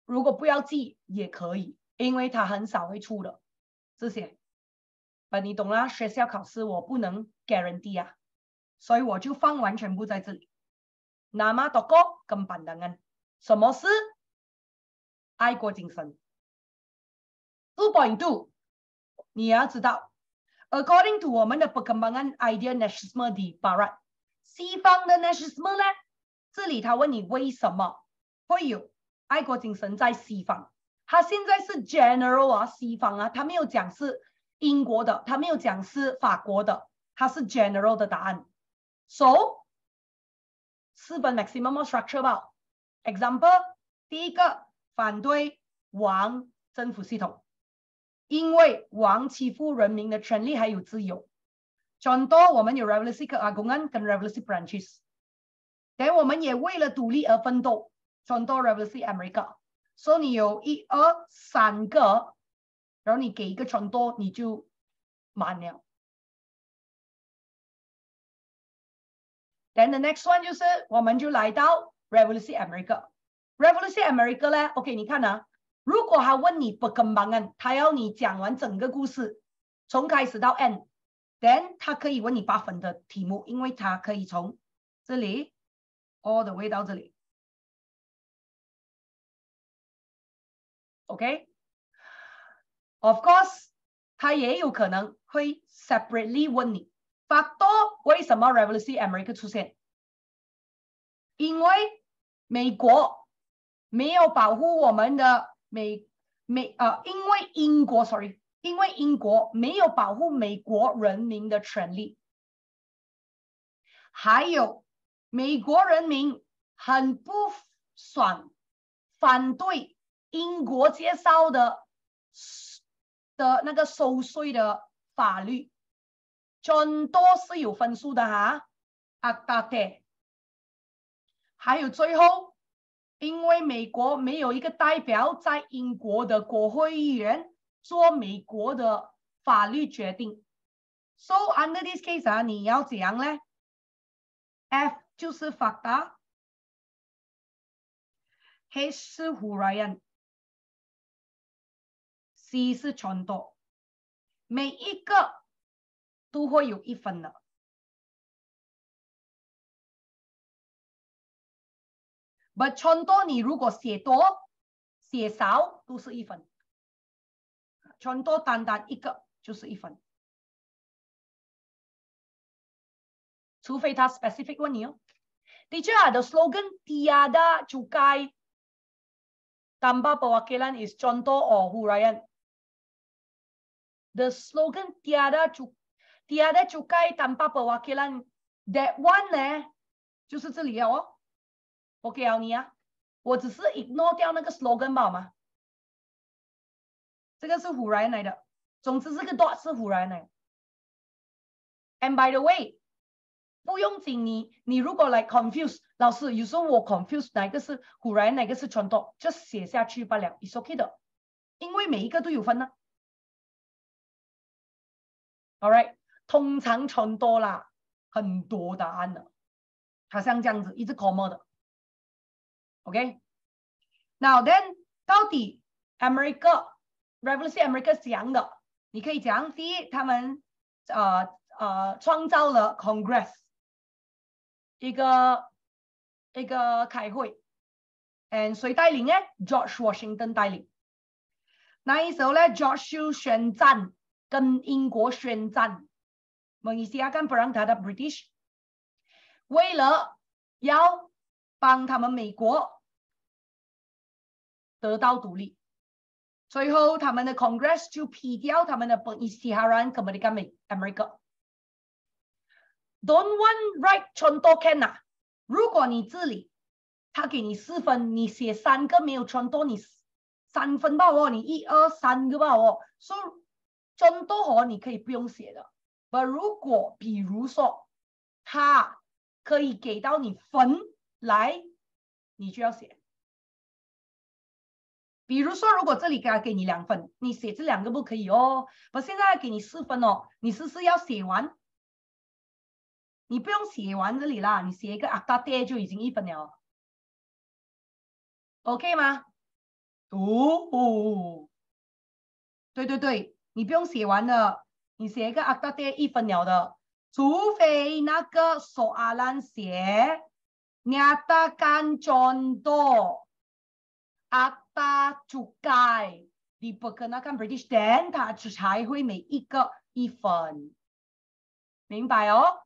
A: 如果不要记也可以，因为它很少会出的这些。呃，你懂啦，学校考试我不能 guarantee 啊，所以我就放完全部在这里。Nama tokoh跟pandangan，什么是爱国精神 ？two point two， 你要知道 ，according to 我们的 perkembangan idea nasionalisme di Barat， 西方的 nasionalisme 呢，这里他问你为什么会有爱国精神在西方？他现在是 general 啊，西方啊，他没有讲是英国的，他没有讲是法国的，他是 general 的答案。So 四分 maximum structure 吧。Example， 第一个反对王政府系统，因为王欺负人民的权利还有自由。Contoh， 我们有 Revolusi Keagungan 跟 Revolusi Perancis， 但我们也为了独立而奋斗。Contoh Revolusi Amerika， 所以你有一二三个，然后你给一个 contoh 你就满了。Then the next one 就是我们就来到 Revolusi Amerika。Revolusi Amerika 呢 ，OK， 你看啊，如果他问你 perkembangan， 他要你讲完整个故事，从开始到 end，then 他可以问你八分的题目，因为他可以从这里 all the way 到这里。OK，of course， 他也有可能会 separately 问你。Factor 为什么 Revolusi Amerika 出现？因为美国没有保护我们的美美呃，因为英国 sorry， 因为英国没有保护美国人民的权利，还有美国人民很不爽，反对英国介绍的的那个收税的法律。很多是有分数的哈 ，Akta， 还有最后，因为美国没有一个代表在英国的国会议员做美国的法律决定 ，so under this case 啊，你要怎样呢 ？F 就是 fakta，H 是 huraian，C 是 contoh， 每一个都会有一分的。But contoh 你如果写多写少都是一分。contoh 单单一个就是一分，除非他 specific 问你哦。Teacher ada slogan tiada cukai tanpa perwakilan is contoh or huraian。The slogan tiada cu tiada cukai tanpa perwakilan that one 呢，就是这里哦。OK 啊，你啊，我只是 ignore 掉那个 slogan 吧吗？这个是 huraian 来的，总之这个 dot 是 huraian 来的。And by the way， 不用紧，你你如果 like confuse， 老师有时候我 confuse 哪个是 huraian 哪个是 contoh， 就写下去罢了 ，is OK 的，因为每一个都有分呢。All right， 通常 contoh 啦，很多答案的，好像这样子一直 comma 的。OK，Now then， 到底 America Revolusi Amerika 讲的，你可以讲第一，他们呃呃创造了 Congress 一个一个开会 ，and 谁带领呢 ？George Washington 带领。那一时候呢 ，George 就宣战，跟英国宣战 ，mengisyakan perang terhadap British， 为了要帮他们美国得到独立。最后，他们的 Congress 就批掉他们的 pengisytiharan kemerdekaan Amerika。Don't one write contoh can 啊？如果你这里他给你四分，你写三个没有 contoh， 你三分吧哦，你一二三个吧哦。So contoh 哦，你可以不用写的。But 如果比如说他可以给到你分来，你就要写。比如说，如果这里给他给你两分，你写这两个不可以哦。我现在给你四分哦，你是不是要写完？你不用写完这里啦，你写一个 akta 就已经一分了 ，OK 吗哦，对对对，你不用写完的，你写一个 akta dia 一分了的，除非那个 soalan 写 nyatakan contoh akta cukai diperkenakan British then 它才会每一个一分，明白哦？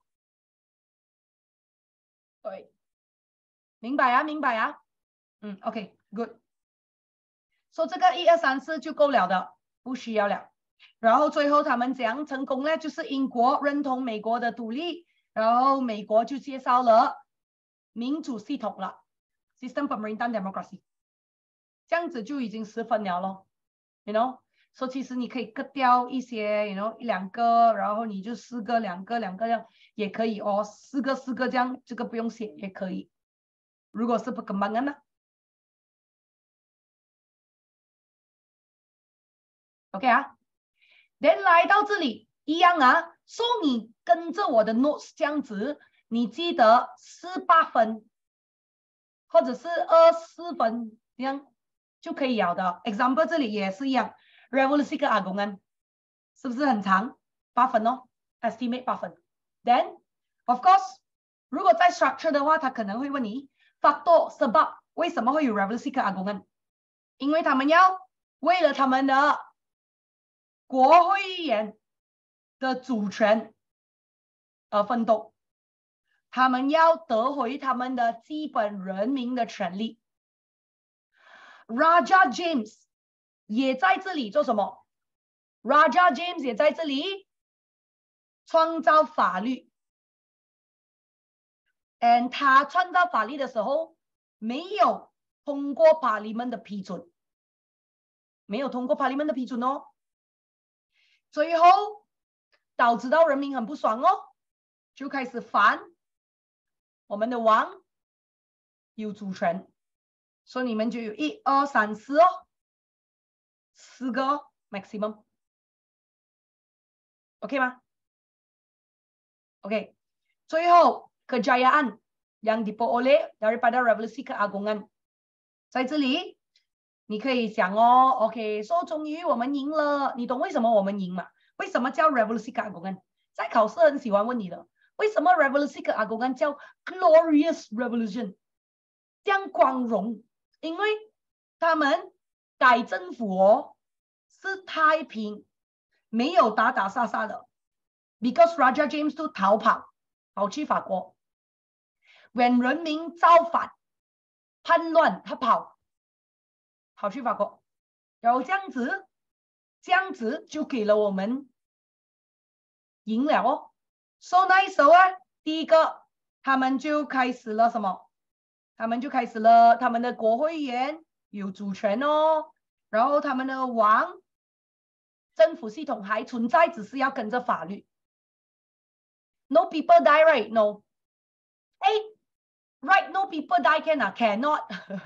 A: 对，明白啊，明白啊。嗯 ，OK，good。说、so, 这个一二三四就够了的，不需要了。然后最后他们怎样成功呢？就是英国认同美国的独立，然后美国就介绍了民主系统了 ，Sistem Pemerintahan Demokrasi， 这样子就已经十分了咯 ，you know。说、so, 其实你可以割掉一些，you know 一两个，然后你就四个、两个、两个这样也可以哦，四个、四个这样，这个不用写也可以。如果是不kembangan呢 ？OK 啊。then 来到这里一样啊，说、so、你跟着我的 notes 这样子，你记得十八分或者是二四分这样就可以了的。example 这里也是一样 ，Revolusi ke Agungan 是不是很长？八分哦 ，estimate 八分。then of course 如果在 structure 的话，他可能会问你 factor sebab 为什么会有 Revolusi ke Agungan？ 因为他们要为了他们的国会议员的主权而奋斗，他们要得回他们的基本人民的权利。Raja James 也在这里做什么 ？Raja James 也在这里创造法律。and 他创造法律的时候没有通过 Parliament 的批准，没有通过 Parliament 的批准哦。最后导致到人民很不爽哦，就开始反我们的王有主权，所以你们就有一二三四哦，四个 maximum，OK 吗 ？OK， 最后 kejayaan yang diperoleh daripada Revolusi Keagungan， 在这里你可以讲哦 ，OK， 说、so, 终于我们赢了，你懂为什么我们赢吗？为什么叫 Revolusi Keagungan？ 在考试很喜欢问你的，为什么 Revolusi Keagungan 叫 Glorious Revolution？ 这样光荣，因为他们改政府哦是太平，没有打打杀杀的 ，because Raja James 都逃跑，跑去法国。when 人民造反叛乱，他跑，跑去法国，然后这样子，这样子就给了我们赢了哦。所以那时候啊，第一个他们就开始了什么？他们就开始了他们的国会议员有主权哦，然后他们的王政府系统还存在，只是要跟着法律。No people die, right? No. 哎 ，right? No people die can 啊 ？Cannot 。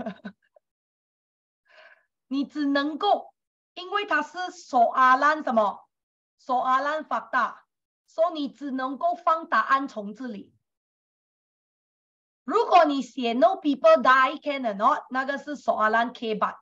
A: 你只能够，因为它是索阿兰什么？索阿兰法大，所以你只能够放答案从这里。如果你写 no people die can or not， 那个是索阿兰 K 版。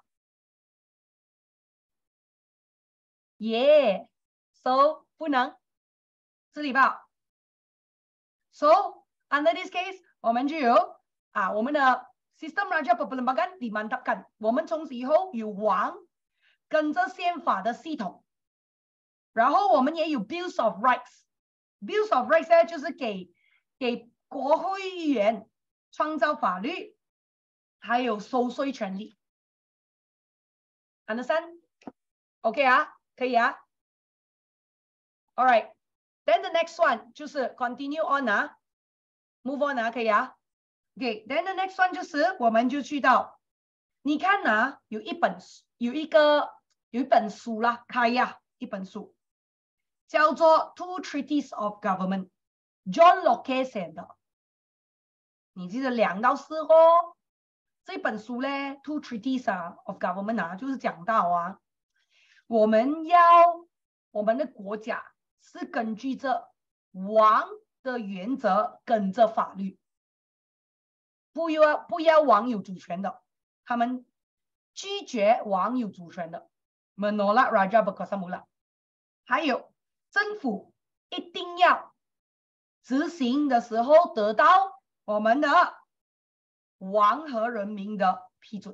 A: 耶、yeah. so 不能，这里吧。So under this case， 我们就有啊，我们的 Sistem Raja Perlembagaan dimantapkan。我们从此以后有王跟着宪法的系统，然后我们也有 Bills of Rights。Bills of Rights 呢，就是给给国会议员创造法律，还有收税权利。Understand？ OK 啊，可以啊。All right. Then the next one 就是 continue on 啊 ，move on 啊，可以啊。OK. Then the next one 就是我们就去到，你看啊，有一本有一个有一本书啦，开呀，一本书叫做《Two Treaties of Government》，John Locke 写的。你记得两到四哦。这本书呢 ，Two Treaties 啊 of Government 啊，就是讲到啊，我们要我们的国家是根据着王的原则，跟着法律，不要不要王有主权的，他们拒绝王有主权的 menolak raja berkuasa mutlak。还有政府一定要执行的时候得到我们的王和人民的批准，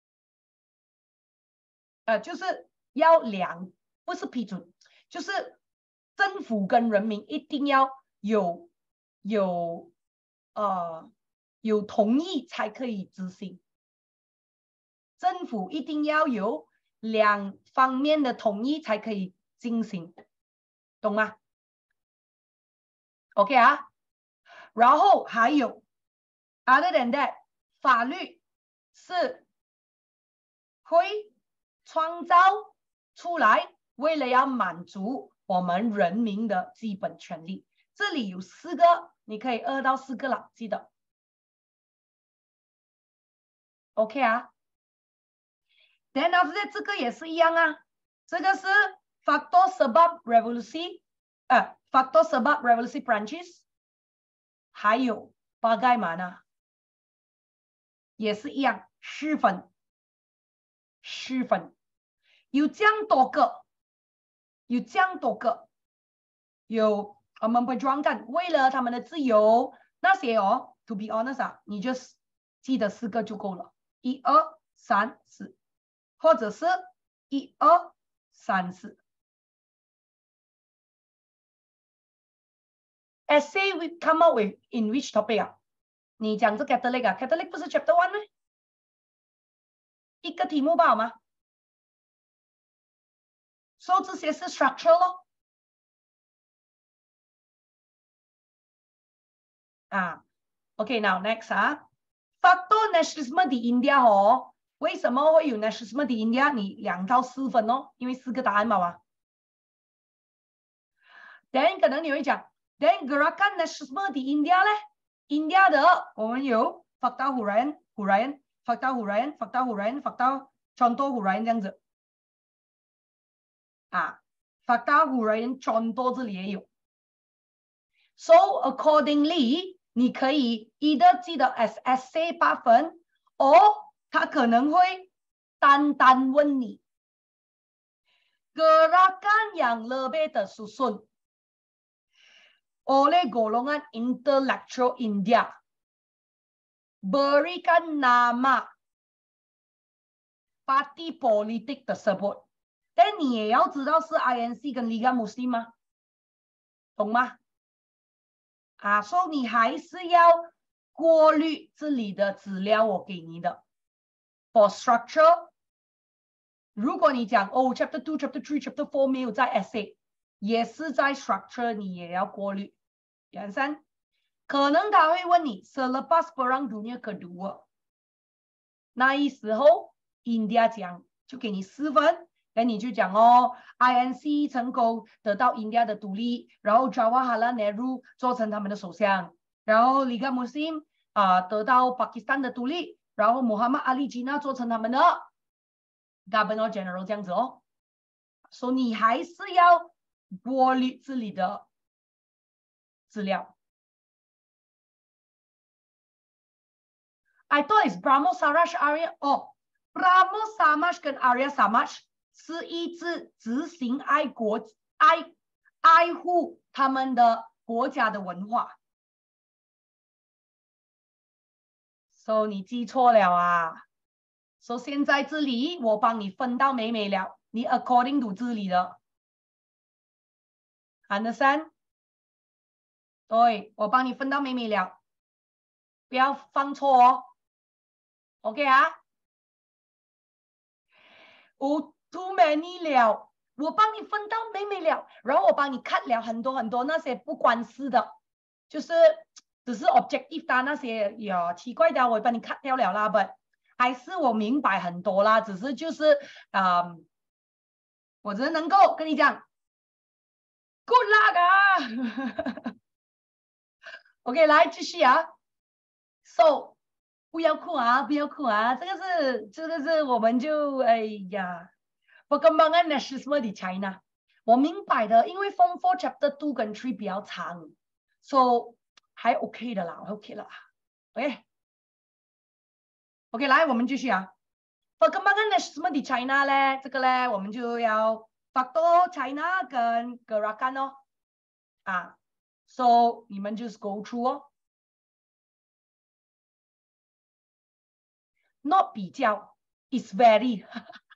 A: 呃，就是要两，不是批准，就是政府跟人民一定要有有呃有同意才可以执行，政府一定要有两方面的同意才可以进行，懂吗 ？OK 啊，然后还有 other than that， 法律是会创造出来，为了要满足我们人民的基本权利。这里有四个，你可以二到四个了，记得。OK 啊 ，then after that 这个也是一样啊，这个是 faktor sebab revolusi， 呃 faktor sebab revolusi Perancis， 还有 bagaimana， 也是一样，十分，十分，有这样多个，有这样多个，有我们不装干，为了他们的自由，那些哦 ，to be honest 啊，你就记得四个就够了，一二三四，或者是一二三四。Essay we come out with in which topic 啊？你讲这 Catholic 啊 ，Catholic 不是 Chapter One 吗？一个题目吧，好吗？所以这些是 structure 咯。啊 ，OK，now next 啊 ，Faktor nationalism di India 哦，为什么会有 nationalism di India？ 你两到四分哦，因为四个答案嘛啊。Then 可能你会讲 ，Then gerakan nationalism di India 呢 ？India 的我们有 Fakta Huraian、Huraian、Fakta Huraian、Fakta Huraian、Fakta Contoh Huraian 这样子。啊 ，Fakta Huraian Contoh 这里也有。So accordingly， 你可以 either 记得 as essay 八分，或他可能会单单问你 gerakan yang lebih tersusun oleh golongan intelektual India berikan nama parti politik tersebut。但你也要知道是 I N C 跟 Liga Muslim 吗？懂吗？啊，所以你还是要过滤这里的资料我给你的。For structure， 如果你讲哦 ，chapter two、chapter three、chapter four 没有在 essay， 也是在 structure， 你也要过滤。第三，可能他会问你 selepas perang dunia kedua， 那时候 India 讲就给你四分。那你就讲哦 ，I N C 成功得到 India 的独立，然后 Jawaharlal Nehru 做成他们的首相，然后 Liga Muslim 啊、呃、得到 Pakistan 的独立，然后 Muhammad Ali Jinnah 做成他们的 Governor General 这样子哦。所以你还是要过滤这里的资料。I thought it's Brahmo Saraj Arya 哦 ，Brahmo Samaj 跟 Arya Samaj。是一直执行爱国爱爱护他们的国家的文化，所、so, 以你记错了啊！所、so, 现在这里我帮你分到美美了，你 according to 这里的 ，understand？ 对，我帮你分到美美了，不要放错哦。OK 啊？哦。too many 了，我帮你分到美美了，然后我帮你 cut 了很多很多那些不关事的，就是只是 objective 的那些呀奇怪的，我帮你 cut 掉了啦，不，还是我明白很多啦，只是就是啊、嗯，我只能够跟你讲 ，good luck 啊，OK， 来继续啊 ，so 不要哭啊，不要哭啊，这个是这个是我们就哎呀。perkembangan nasionalisme di China， 我明白的，因为 Form Four Chapter Two 跟 Three 比较长 ，so 还 OK 的啦 ，OK 了 ，OK，OK，、okay? okay, 来我们继续啊。 perkembangan nasionalisme di China 呢，这个呢，我们就要 faktor China 跟 gerakan 哦，啊 ，so 你们就是 go through 哦 ，not 比较 ，is very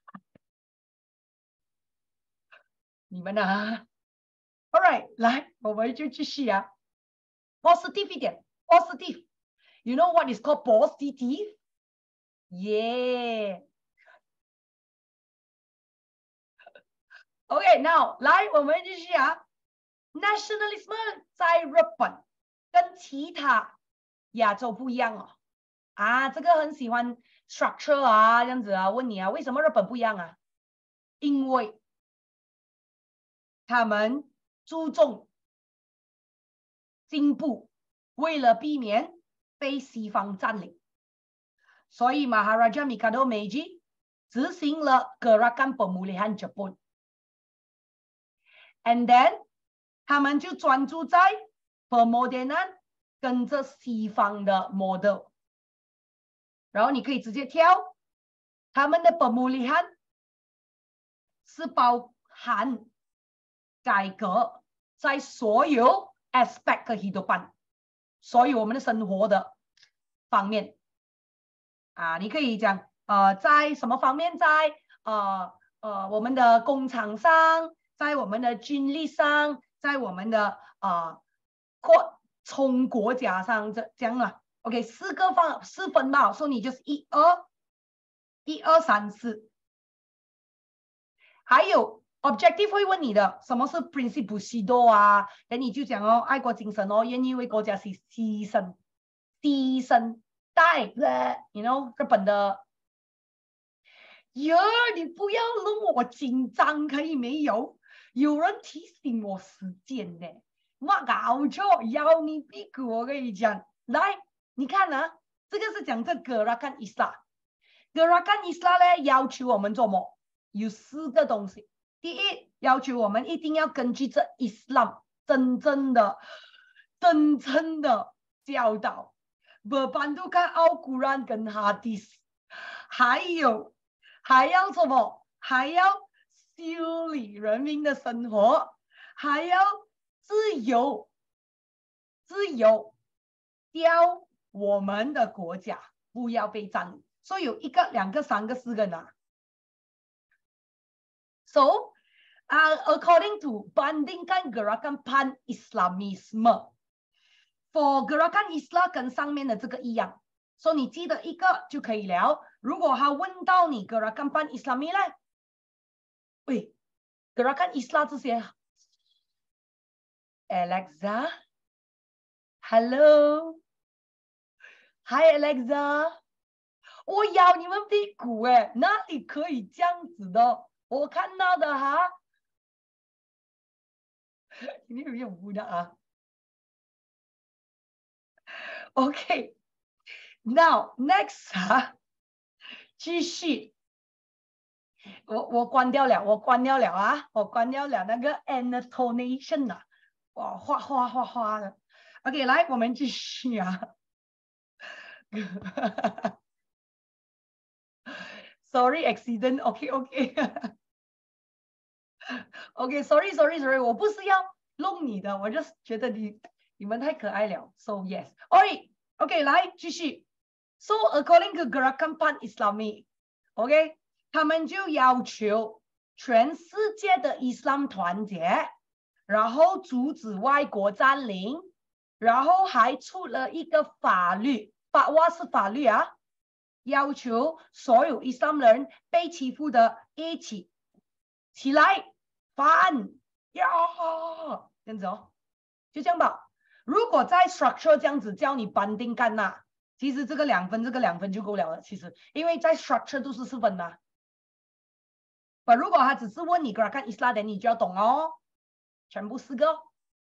A: 你们啊 ，all right，来，我们就继续啊 ，positive 一点 ，positive，you know what is called positive？ Yeah。OK， now 来，我们继续啊。Nationalism 在日本跟其他亚洲不一样哦。啊，这个很喜欢 structure 啊，这样子啊，问你啊，为什么日本不一样啊？因为他们注重进步，为了避免被西方占领，所以 Maharaja Mikado Meiji 执行了 Gerakan Pemulihan Jepun。And then 他们就专注在 pemodenan 跟着西方的 model， 然后你可以直接跳，他们的 pemulihan 是包含改革在所有 aspect kehidupan， 所有我们的生活的方面啊，你可以讲呃在什么方面，在呃呃我们的工厂上，在我们的军力上，在我们的啊国从国家上这这样了 ，OK， 四个方四分吧，所以你就是一二一二三四，还有 objective 会问你的什么是 principio sido 啊，那你就讲哦，爱国精神哦，愿意为国家牺牺牲牺牲带的 ，you know 日本的。呀，你不要弄我紧张，可以没有？有人提醒我时间呢，我搞错，要你屁股！我跟你讲，来，你看啊，这个是讲这 Gerakan Islam。Gerakan Islam 呢，要求我们做什么？有四个东西。第一，要求我们一定要根据这 Islam 真正的、真正的教导，berpandukan Al-Quran 跟 Hadis， 还有。还要什么？还要修理人民的生活，还要自由，自由教我们的国家不要被占领。所以有一个、两个、三个、四个呢。So, uh, according to bandingkan Gerakan Pan-Islamisme, for Gerakan Islam 跟上面的这个一样。所以你记得一个就可以了。如果他问到你 Gerakan Pan Islami 呢？喂 ，Gerakan Islam 这些 ，Alexa，Hello，Hi Alexa， 我咬你们屁股哎，哪里可以这样子的？我看到的哈，你有点无的啊。OK，Now next 啊。继续，我我关掉了，我关掉了啊，我关掉了那个 annotation 啊，哇，画画画画的。OK， 来，我们继续啊。Sorry accident， OK OK。OK sorry sorry sorry， 我不是要弄你的，我就觉得你你们太可爱了。So yes， OK OK， 来继续。So according to Gerakan Pan Islami，OK， 他们就要求全世界的伊斯兰团结，然后阻止外国占领，然后还出了一个法律，法哇是法律啊，要求所有伊斯兰人被欺负的一起起来反呀，这样子哦，就这样吧。如果在 structure 这样子教你班定干呐，其实这个两分，这个两分就够了了。其实，因为在 structure 都是四分的。但如果他只是问你 Gerakan Islam 的，你就要懂哦，全部四个。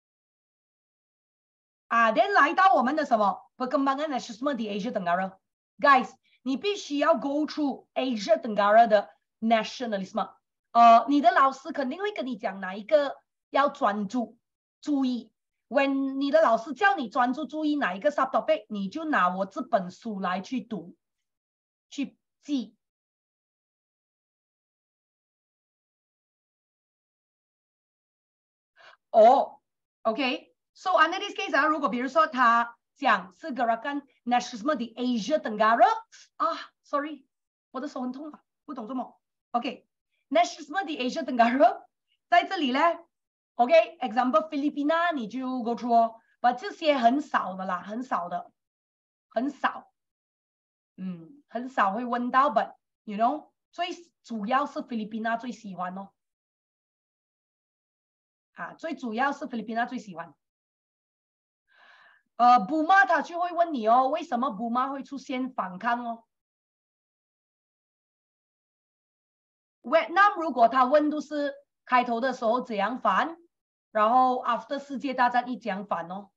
A: 啊 ，then 来到我们的什么 perkembangan nasionalisme di Asia Tenggara，guys， 你必须要 go through Asia Tenggara 的 nationalism。呃，你的老师肯定会跟你讲哪一个要专注注意。When 你的老师叫你专注注意哪一个 subtopic， 你就拿我这本书来去读，去记。 哦 ，OK。So under this case 啊，如果比如说他讲是 gerakan nasionalisme di Asia Tenggara 啊 ，sorry， 我的手很痛啊，不懂什么。OK，nasionalisme di Asia Tenggara 在这里呢 ，OK，example Filipina 你就 go through 哦，把这些很少的啦，很少的，很少，嗯，很少会问到 ，but you know， 最主要是 Filipina 最喜欢哦。啊，最主要是菲律宾娜最喜欢。呃，布马他就会问你哦，为什么布马会出现反抗哦？越南如果他问都是开头的时候怎样反，然后 after 世界大战一讲反哦，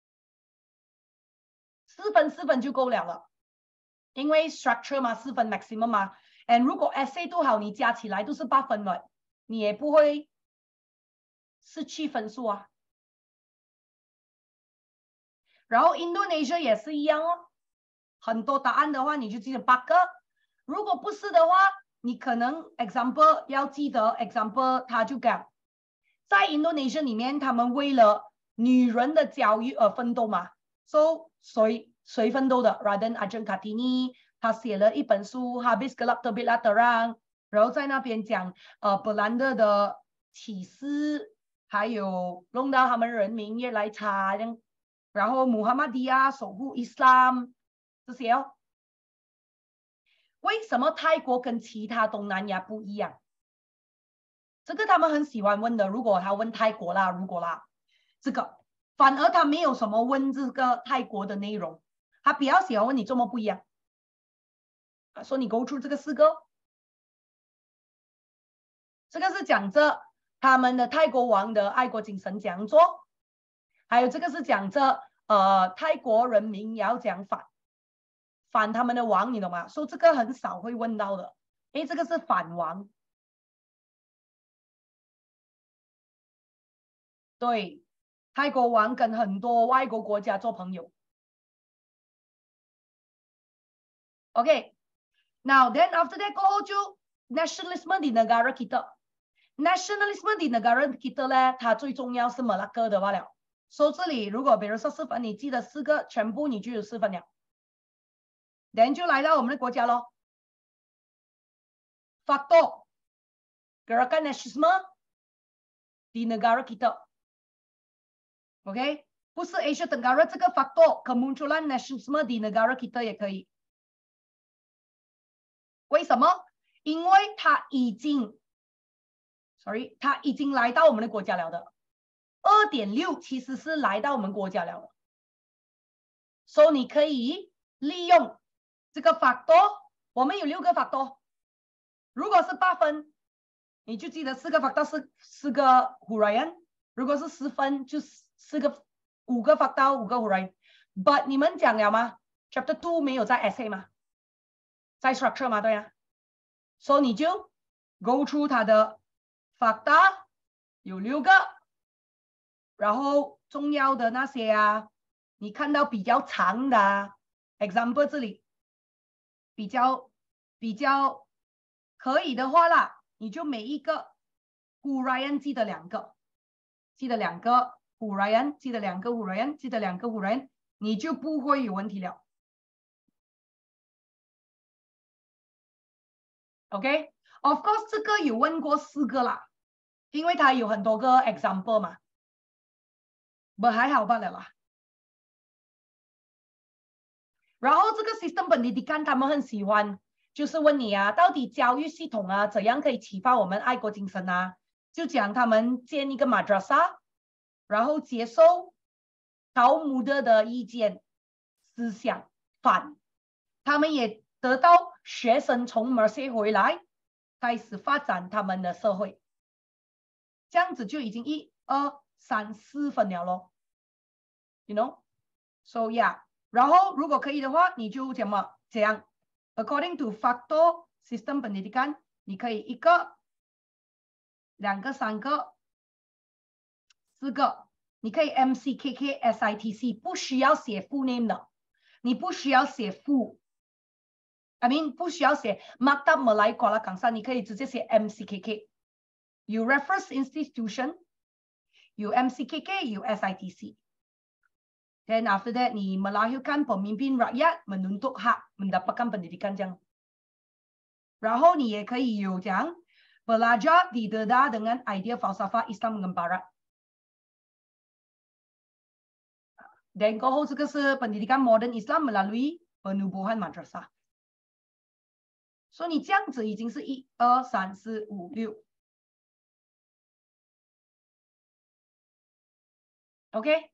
A: 四分四分就够了了，因为 structure 嘛，四分 maximum 嘛。and 如果 essay 都好，你加起来都是八分了，你也不会失去分数啊。然后 Indonesia 也是一样哦，很多答案的话你就记得八个，如果不是的话，你可能 example 要记得 example 他就讲，在 Indonesia 里面，他们为了女人的教育而奋斗嘛。So 谁谁奋斗的 ？Raden Ajeng Kartini 他写了一本书 Habis Gelap Terbitlah Terang， 然后在那边讲呃本兰德的启示，还有弄到他们人民越来差，然后穆罕默迪亚守护伊斯兰这些哦。为什么泰国跟其他东南亚不一样？这个他们很喜欢问的。如果他问泰国啦，如果啦，这个反而他没有什么问这个泰国的内容，他比较喜欢问你这么不一样。啊，说你 go through 这个四个，这个是讲着他们的泰国王的爱国精神讲座，还有这个是讲着呃泰国人民也要讲反。反他们的王，你懂吗？说、so, 这个很少会问到的，诶，这个是反王，对，泰国王跟很多外国国家做朋友。OK，now、okay. then after that 过后就 nationalisme di negara kita。nationalisme di negara kita 呢，它最重要是马拉克的罢了。所、so, 以这里如果比如说四分，你记得四个，全部你就有四分了。then 就来到我们的国家咯。Faktor gerakan nasionalisme di negara kita。OK， 不是 Asia Tenggara 这个 faktor kemunculan nasionalisme di negara kita 也可以。为什么？因为它已经 ，sorry， 它已经来到我们的国家了的。二点六其实是来到我们国家了的。所、so, 以你可以利用这个 faktor， 我们有六个 faktor。如果是八分，你就记得四个 faktor 是四个 huraian； 如果是十分，就四个五个 faktor 五个 huraian。But 你们讲了吗 ？Chapter two 没有在 essay 吗？在 structure 嘛，对呀。所、so, 以你就 go through 它的 faktor 有六个，然后重要的那些啊，你看到比较长的、啊、example 这里比较比较可以的话啦，你就每一个 huraian 记得两个，记得两个 huraian， 记得两个 huraian， 记得两个 huraian， 你就不会有问题了。OK，of course 这个有问过四个啦，因为它有很多个 example 嘛，不还好罢了啦。然后这个 system pendidikan 他们很喜欢，就是问你啊，到底教育系统啊怎样可以启发我们爱国精神啊？就讲他们建一个 madrasah， 然后接受陶穆德的意见思想反，他们也得到学生从马来回来，开始发展他们的社会，这样子就已经一二三四分了咯 ，you know， so yeah， 然后如果可以的话，你就怎么这样 ，according to factor system pendidikan， 你可以一个、两个、三个、四个，你可以 M C K K S I T C， 不需要写 full name 的，你不需要写 full。I mean 不需要写 Maktab Melayu Kuala Kangsar， 你可以直接写 M C K K。You reference institution, 有 M C K K， 有 S I T C。Then after that 你 melahirkan pemimpin rakyat menuntut hak mendapatkan pendidikan 这样。然后你也可以有讲 belajar didedah dengan idea falsafah Islam dengan Barat。Dan 过后这个是 pendidikan modern Islam melalui penubuhan madrasah。所以你这样子已经是一二三四五六 ，OK，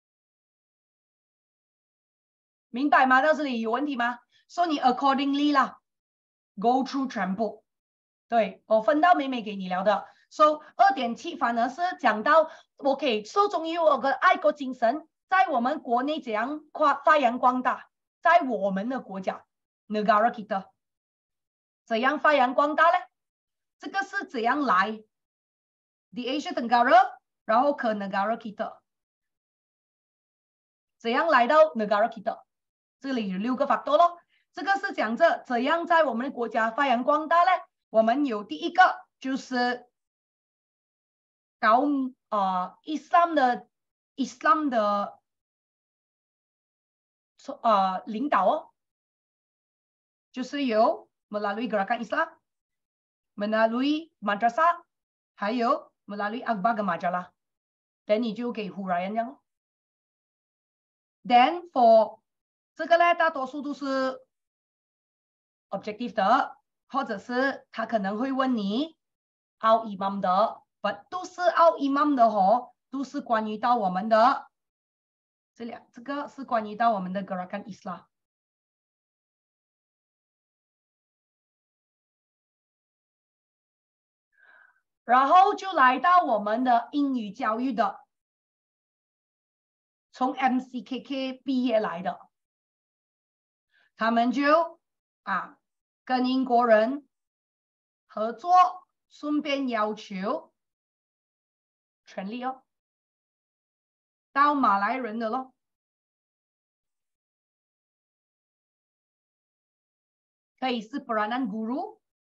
A: 明白吗？到这里有问题吗？所以你 accordingly 啦 ，go through 全部。对，我分到美美给你聊的。So 二点七反而是讲到 OK， 受众于我的爱国精神，在我们国内怎样发发扬光大，在我们的国家 negara kita。怎样发扬光大呢？这个是怎样来 ？Di Asia Tenggara， 然后 ke negara kita， 怎样来到 negara kita？ 这里有六个 factor 咯。这个是讲着怎样在我们的国家发扬光大呢？我们有第一个就是搞呃 Islam 的 Islam 的呃领导哦，就是有 melalui gerakan Islam，melalui madrasah， 还有 melalui akhbar跟majalah， then 你就给胡来人这样。Then for 这个呢，大多数都是 objective 的，或者是他可能会问你 al imam 的，不都是 al imam 的哦，都是关于到我们的这两这个是关于到我们的 gerakan Islam。然后就来到我们的英语教育的，从 M C K K 毕业来的，他们就啊跟英国人合作，顺便要求权利哦，到马来人的咯，可以是 peranan guru。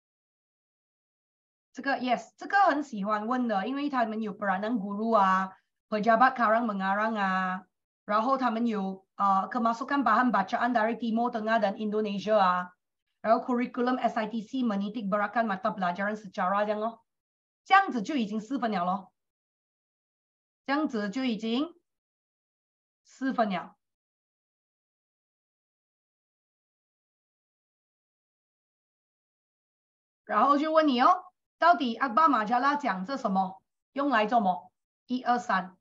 A: 这个 yes， 这个很喜欢问的，因为他们有 peranan guru 啊 pejabat karang mengarang 啊，然后他们有呃 kemasukan bahan bacaan dari Timur Tengah dan Indonesia 啊，然后 curriculum S I T C menitik beratkan mata pelajaran sejarah 这样哦，这样子就已经四分了咯，这样子就已经四分了。然后就问你哦。到底阿巴马加拉讲这什么？用来做什么？一二三，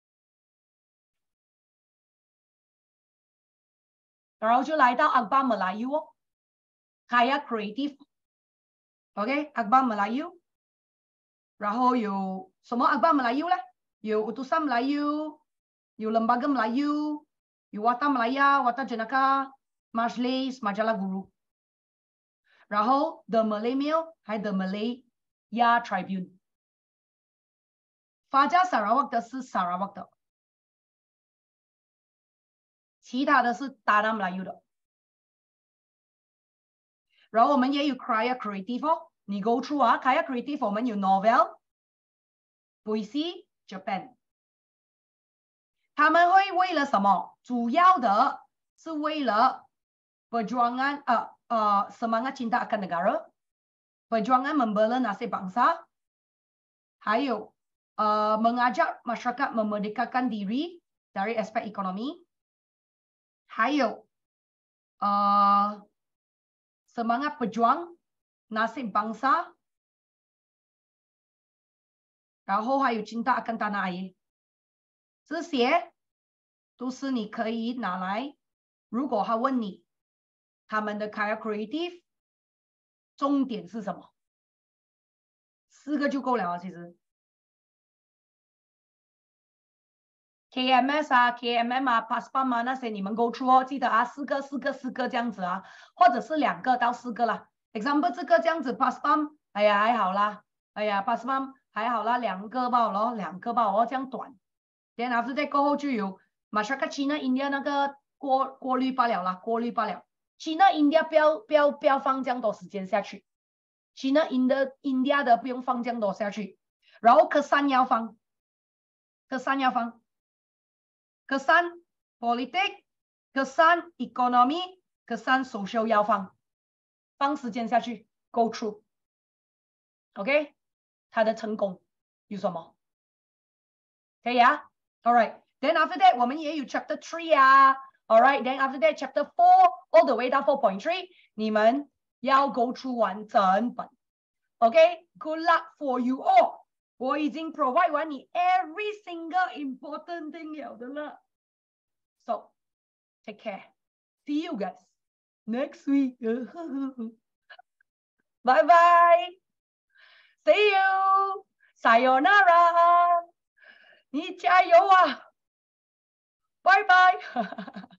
A: 然后就来到阿巴马来 U 哦 ，Kaya Creative，OK， 阿巴马来 U， 然后有什么阿巴马来 U 呢？有 Utusan Melayu， 有 Lembaga Melayu， 有 Warta Melaya， Warta Jenaka， Majlis， Majalah Guru， 然后 The Malay Mail 还 The Malaya Tribune。发家 Sarawak 的是 Sarawak 的，其他的是 Tanah Melayu 的。然后我们也有 Kaya Creative 哦，你 go through 啊 ，Kaya Creative 我们有 Novel、Puisi、Japan， 他们会为了什么？主要的是为了 perjuangan 呃呃 semangat cinta akan negara，perjuangan membela nasib bangsa， 还有呃 mengajak masyarakat memerdekakan diri dari aspek ekonomi， 还有呃 semangat pejuang nasib bangsa， 然后还有 cinta akan tanah air， 这些都是你可以拿来，如果他问你他们的 Kaya Creative 重点是什么，四个就够了啊，其实 K M S 啊 K M M 啊 Paspam 啊那些你们 go through 哦，记得啊，四个四个四个这样子啊，或者是两个到四个啦。example 这个这样子 Paspam， 哎呀还好啦，哎呀 Paspam 还好啦，两个吧咯，两个吧哦，这样短。then after that 过后就有 Masyarakat China India 那个过过滤罢了啦，过滤罢了。China India 不要不要不要放这样多时间下去 ，China India India 的不用放这样多下去，然后科三要放。 kesan 要放 kesan politik kesan economy kesan social 要放放时间下去 go through OK 他的成功有什么可以啊 Alright then after that 我们也有 chapter three 啊 Alright then after that chapter four all the way 到 four point three 你们要 go through 完整本 OK good luck for you all 我已经 provide 完你 every single important thing 了的了 So take care see you guys next week bye bye see you sayonara 你加油啊拜拜